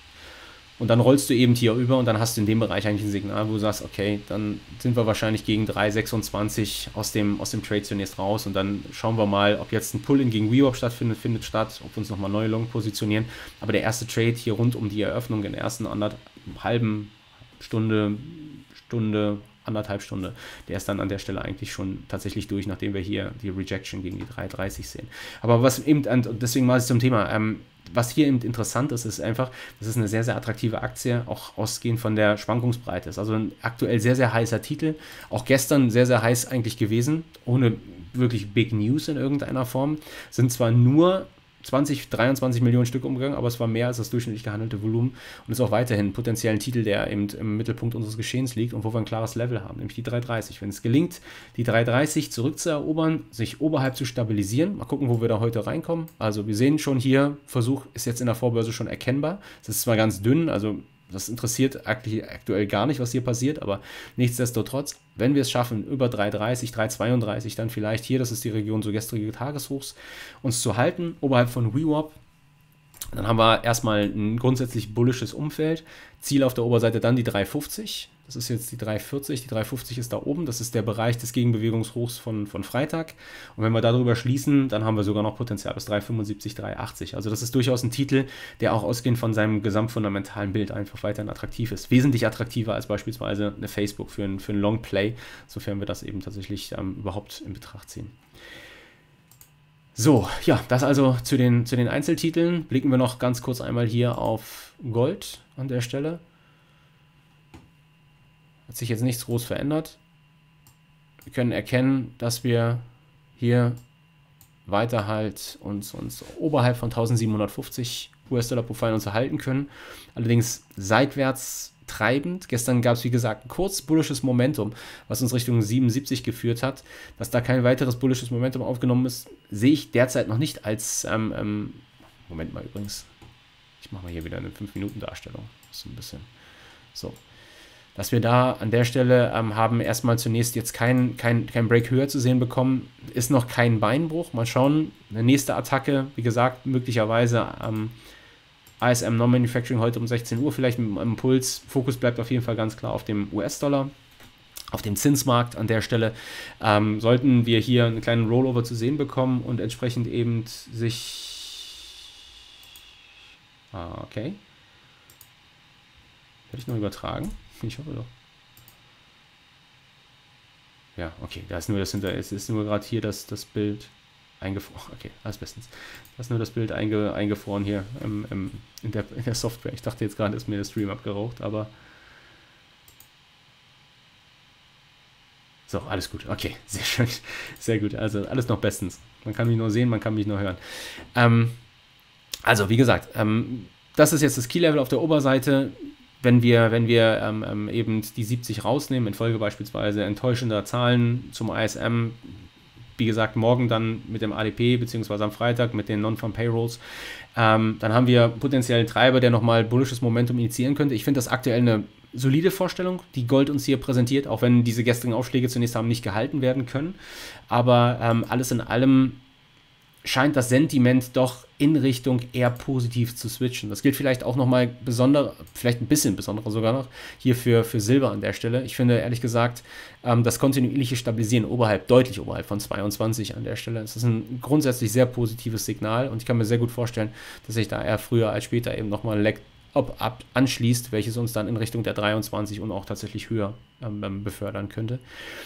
und dann rollst du eben hier über und dann hast du in dem Bereich eigentlich ein Signal, wo du sagst, okay, dann sind wir wahrscheinlich gegen drei sechsundzwanzig aus dem, aus dem Trade zunächst raus und dann schauen wir mal, ob jetzt ein Pull-In gegen V WAP stattfindet, findet statt, ob wir uns nochmal neu long positionieren. Aber der erste Trade hier rund um die Eröffnung, den ersten anderthalb halben Stunde, Stunde, anderthalb Stunde, der ist dann an der Stelle eigentlich schon tatsächlich durch, nachdem wir hier die Rejection gegen die drei dreißig sehen. Aber was eben, und deswegen mal zum Thema, ähm, was hier eben interessant ist, ist einfach, das ist eine sehr, sehr attraktive Aktie, auch ausgehend von der Schwankungsbreite ist. Also ein aktuell sehr, sehr heißer Titel, auch gestern sehr, sehr heiß eigentlich gewesen, ohne wirklich Big News in irgendeiner Form, sind zwar nur zwanzig, dreiundzwanzig Millionen Stück umgegangen, aber es war mehr als das durchschnittlich gehandelte Volumen und ist auch weiterhin ein potenzieller Titel, der eben im Mittelpunkt unseres Geschehens liegt und wo wir ein klares Level haben, nämlich die drei dreißig. Wenn es gelingt, die drei dreißig zurückzuerobern, sich oberhalb zu stabilisieren, mal gucken, wo wir da heute reinkommen. Also wir sehen schon hier, Versuch ist jetzt in der Vorbörse schon erkennbar. Es ist zwar ganz dünn, also das interessiert aktuell gar nicht, was hier passiert, aber nichtsdestotrotz, wenn wir es schaffen, über drei dreißig, drei zweiunddreißig, dann vielleicht hier, das ist die Region so gestrige Tageshochs, uns zu halten, oberhalb von V WAP, dann haben wir erstmal ein grundsätzlich bullisches Umfeld. Ziel auf der Oberseite dann die drei fünfzig. Das ist jetzt die drei vierzig. Die drei fünfzig ist da oben. Das ist der Bereich des Gegenbewegungshochs von, von Freitag. Und wenn wir darüber schließen, dann haben wir sogar noch Potenzial bis drei fünfundsiebzig, drei achtzig. Also das ist durchaus ein Titel, der auch ausgehend von seinem gesamtfundamentalen Bild einfach weiterhin attraktiv ist. Wesentlich attraktiver als beispielsweise eine Facebook für ein, für ein Long Play, sofern wir das eben tatsächlich ähm, überhaupt in Betracht ziehen. So, ja, das also zu den, zu den Einzeltiteln. Blicken wir noch ganz kurz einmal hier auf Gold an der Stelle. Hat sich jetzt nichts groß verändert. Wir können erkennen, dass wir hier weiter halt uns, uns oberhalb von eintausendsiebenhundertfünfzig US-Dollar pro Pfeil uns erhalten können. Allerdings seitwärts treibend. Gestern gab es, wie gesagt, ein kurz bullisches Momentum, was uns Richtung siebenundsiebzig geführt hat. Dass da kein weiteres bullisches Momentum aufgenommen ist, sehe ich derzeit noch nicht als, ähm, ähm, Moment mal übrigens, ich mache mal hier wieder eine fünf Minuten Darstellung. Das ist ein bisschen so. Dass wir da an der Stelle ähm, haben erstmal zunächst jetzt kein, kein, kein Break höher zu sehen bekommen, ist noch kein Beinbruch. Mal schauen, eine nächste Attacke, wie gesagt, möglicherweise am A S M Non-Manufacturing heute um sechzehn Uhr, vielleicht mit einem Impuls. Fokus bleibt auf jeden Fall ganz klar auf dem U S-Dollar, auf dem Zinsmarkt an der Stelle. Ähm, sollten wir hier einen kleinen Rollover zu sehen bekommen und entsprechend eben sich... Ah, okay. Hätte ich noch übertragen? Ich hoffe doch. Ja, okay, da ist nur das hinter, es ist nur gerade hier das, das Bild eingefroren. Okay, alles bestens. Da ist nur das Bild einge, eingefroren hier im, im, in, der, in der Software. Ich dachte jetzt gerade, ist mir der Stream abgeraucht, aber. So, alles gut. Okay, sehr schön. Sehr gut. Also alles noch bestens. Man kann mich nur sehen, man kann mich nur hören. Ähm, also, wie gesagt, ähm, das ist jetzt das Key-Level auf der Oberseite. Wenn wir, wenn wir ähm, eben die siebzig rausnehmen, infolge beispielsweise enttäuschender Zahlen zum I S M, wie gesagt, morgen dann mit dem A D P, beziehungsweise am Freitag mit den Non-Farm Payrolls, ähm, dann haben wir potenziell einen Treiber, der nochmal bullisches Momentum initiieren könnte. Ich finde das aktuell eine solide Vorstellung, die Gold uns hier präsentiert, auch wenn diese gestrigen Aufschläge zunächst haben nicht gehalten werden können. Aber ähm, alles in allem scheint das Sentiment doch in Richtung eher positiv zu switchen. Das gilt vielleicht auch nochmal besonder, vielleicht ein bisschen besonderer sogar noch, hier für, für Silber an der Stelle. Ich finde ehrlich gesagt, ähm, das kontinuierliche Stabilisieren oberhalb, deutlich oberhalb von zweiundzwanzig an der Stelle, das ist ein grundsätzlich sehr positives Signal und ich kann mir sehr gut vorstellen, dass sich da eher früher als später eben nochmal ein Leg up anschließt, welches uns dann in Richtung der dreiundzwanzig und auch tatsächlich höher ähm, befördern könnte.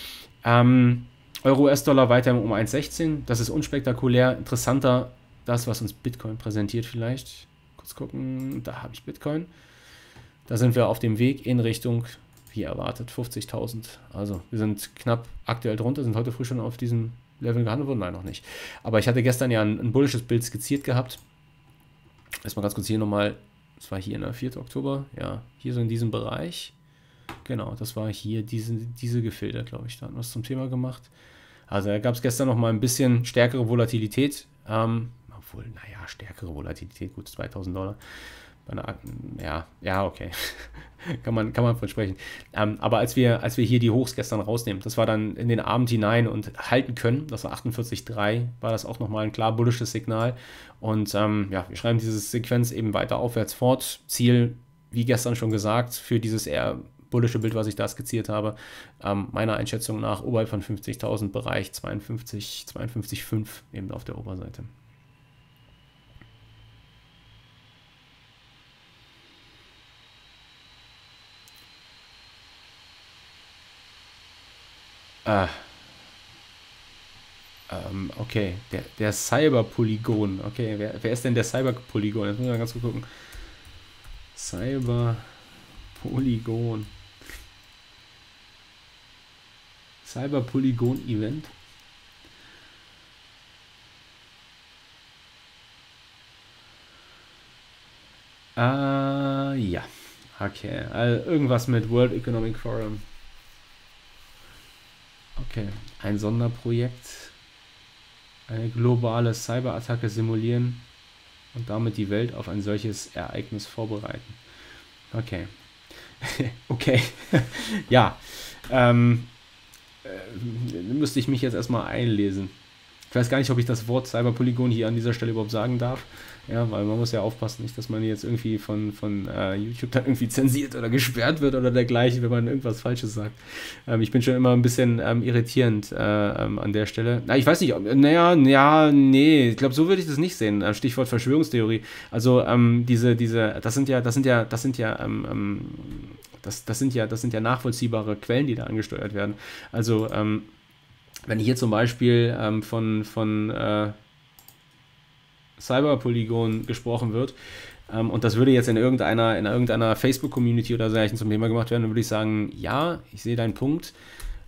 Ähm, Euro-U S-Dollar weiter um eins Komma sechzehn. Das ist unspektakulär. Interessanter, das, was uns Bitcoin präsentiert vielleicht. Kurz gucken, da habe ich Bitcoin. Da sind wir auf dem Weg in Richtung, wie erwartet, fünfzigtausend. Also wir sind knapp aktuell drunter, sind heute früh schon auf diesem Level gehandelt worden. Nein, noch nicht. Aber ich hatte gestern ja ein, ein bullisches Bild skizziert gehabt. Erstmal ganz kurz hier nochmal, das war hier, ne, vierter Oktober. Ja, hier so in diesem Bereich. Genau, das war hier diese, diese Gefilde, glaube ich. Da hatten wir was zum Thema gemacht. Also da gab es gestern noch mal ein bisschen stärkere Volatilität. Ähm, obwohl, naja, stärkere Volatilität, gut, zweitausend Dollar. Bei einer, ja, ja, okay. kann man, kann man von sprechen. Ähm, aber als wir, als wir hier die Hochs gestern rausnehmen, das war dann in den Abend hinein und halten können, das war achtundvierzig Komma drei, war das auch nochmal ein klar bullisches Signal. Und ähm, ja, wir schreiben diese Sequenz eben weiter aufwärts fort. Ziel, wie gestern schon gesagt, für dieses eher bullische Bild, was ich da skizziert habe, ähm, meiner Einschätzung nach oberhalb von fünfzigtausend Bereich zweiundfünfzig, zweiundfünfzig Komma fünf eben auf der Oberseite. Ah. Ähm, okay, der, der Cyberpolygon. Okay, wer, wer ist denn der Cyberpolygon? Jetzt müssen wir ganz kurz gucken. Cyberpolygon. Cyberpolygon-Event. Ah, ja. Okay, also irgendwas mit World Economic Forum. Okay, ein Sonderprojekt. Eine globale Cyberattacke simulieren und damit die Welt auf ein solches Ereignis vorbereiten. Okay. Okay. Ja. Ähm, äh, müsste ich mich jetzt erstmal einlesen. Ich weiß gar nicht, ob ich das Wort Cyberpolygon hier an dieser Stelle überhaupt sagen darf. Ja, weil man muss ja aufpassen, nicht, dass man jetzt irgendwie von, von äh, YouTube dann irgendwie zensiert oder gesperrt wird oder dergleichen, wenn man irgendwas Falsches sagt. Ähm, ich bin schon immer ein bisschen ähm, irritierend äh, ähm, an der Stelle. Na, ich weiß nicht, ob, naja, ja, nee, ich glaube, so würde ich das nicht sehen. Stichwort Verschwörungstheorie. Also ähm, diese, diese, das sind ja, das sind ja, das sind ja, ähm, ähm, das, das sind ja, das sind ja nachvollziehbare Quellen, die da angesteuert werden. Also ähm, wenn hier zum Beispiel ähm, von, von äh, Cyberpolygon gesprochen wird ähm, und das würde jetzt in irgendeiner, in irgendeiner Facebook-Community oder dergleichen zum Thema gemacht werden, dann würde ich sagen, ja, ich sehe deinen Punkt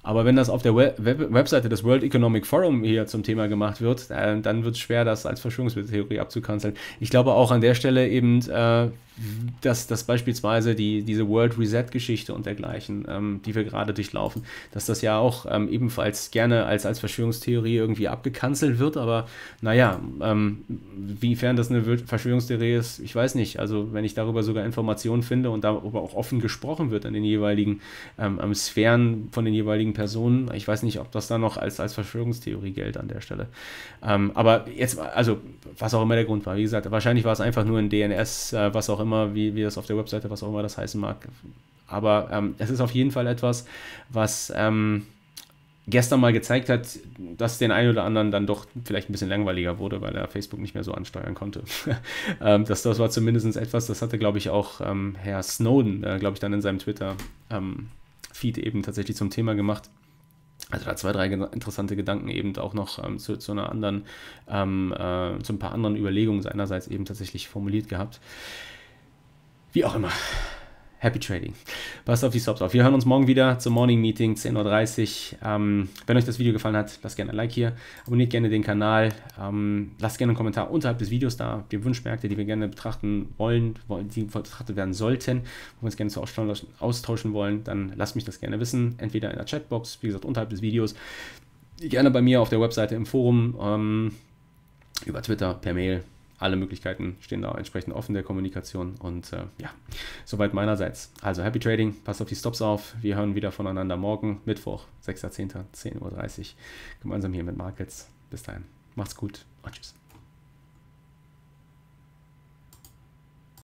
Aber wenn das auf der Web Webseite des World Economic Forum hier zum Thema gemacht wird, äh, dann wird es schwer, das als Verschwörungstheorie abzukanzeln. Ich glaube auch an der Stelle eben, äh, dass, dass beispielsweise die, diese World Reset-Geschichte und dergleichen, ähm, die wir gerade durchlaufen, dass das ja auch ähm, ebenfalls gerne als, als Verschwörungstheorie irgendwie abgekanzelt wird, aber naja, ähm, wiefern das eine Verschwörungstheorie ist, ich weiß nicht. Also wenn ich darüber sogar Informationen finde und darüber auch offen gesprochen wird in den jeweiligen ähm, Sphären von den jeweiligen Personen, ich weiß nicht, ob das dann noch als, als Verschwörungstheorie gilt an der Stelle. Ähm, aber jetzt, also was auch immer der Grund war, wie gesagt, wahrscheinlich war es einfach nur ein D N S, äh, was auch immer, wie, wie das auf der Webseite, was auch immer das heißen mag. Aber ähm, es ist auf jeden Fall etwas, was ähm, gestern mal gezeigt hat, dass den einen oder anderen dann doch vielleicht ein bisschen langweiliger wurde, weil er Facebook nicht mehr so ansteuern konnte. ähm, das, das war zumindest etwas, das hatte, glaube ich, auch ähm, Herr Snowden, äh, glaube ich, dann in seinem Twitter-Feed ähm, eben tatsächlich zum Thema gemacht. Also da zwei, drei interessante Gedanken eben auch noch ähm, zu, zu einer anderen, ähm, äh, zu ein paar anderen Überlegungen seinerseits eben tatsächlich formuliert gehabt. Wie auch immer. Happy Trading. Passt auf die Stops auf. Wir hören uns morgen wieder zum Morning Meeting, zehn Uhr dreißig. Ähm, wenn euch das Video gefallen hat, lasst gerne ein Like hier. Abonniert gerne den Kanal. Ähm, lasst gerne einen Kommentar unterhalb des Videos da. Die Wunschmärkte, die wir gerne betrachten wollen, die betrachtet werden sollten, wo wir uns gerne zu austauschen wollen, dann lasst mich das gerne wissen. Entweder in der Chatbox, wie gesagt, unterhalb des Videos. Gerne bei mir auf der Webseite im Forum, ähm, über Twitter, per Mail. Alle Möglichkeiten stehen da entsprechend offen der Kommunikation und äh, ja, soweit meinerseits. Also Happy Trading, passt auf die Stops auf. Wir hören wieder voneinander morgen, Mittwoch, sechster zehnter, zehn Uhr dreißig, gemeinsam hier mit Markets. Bis dahin, macht's gut und tschüss.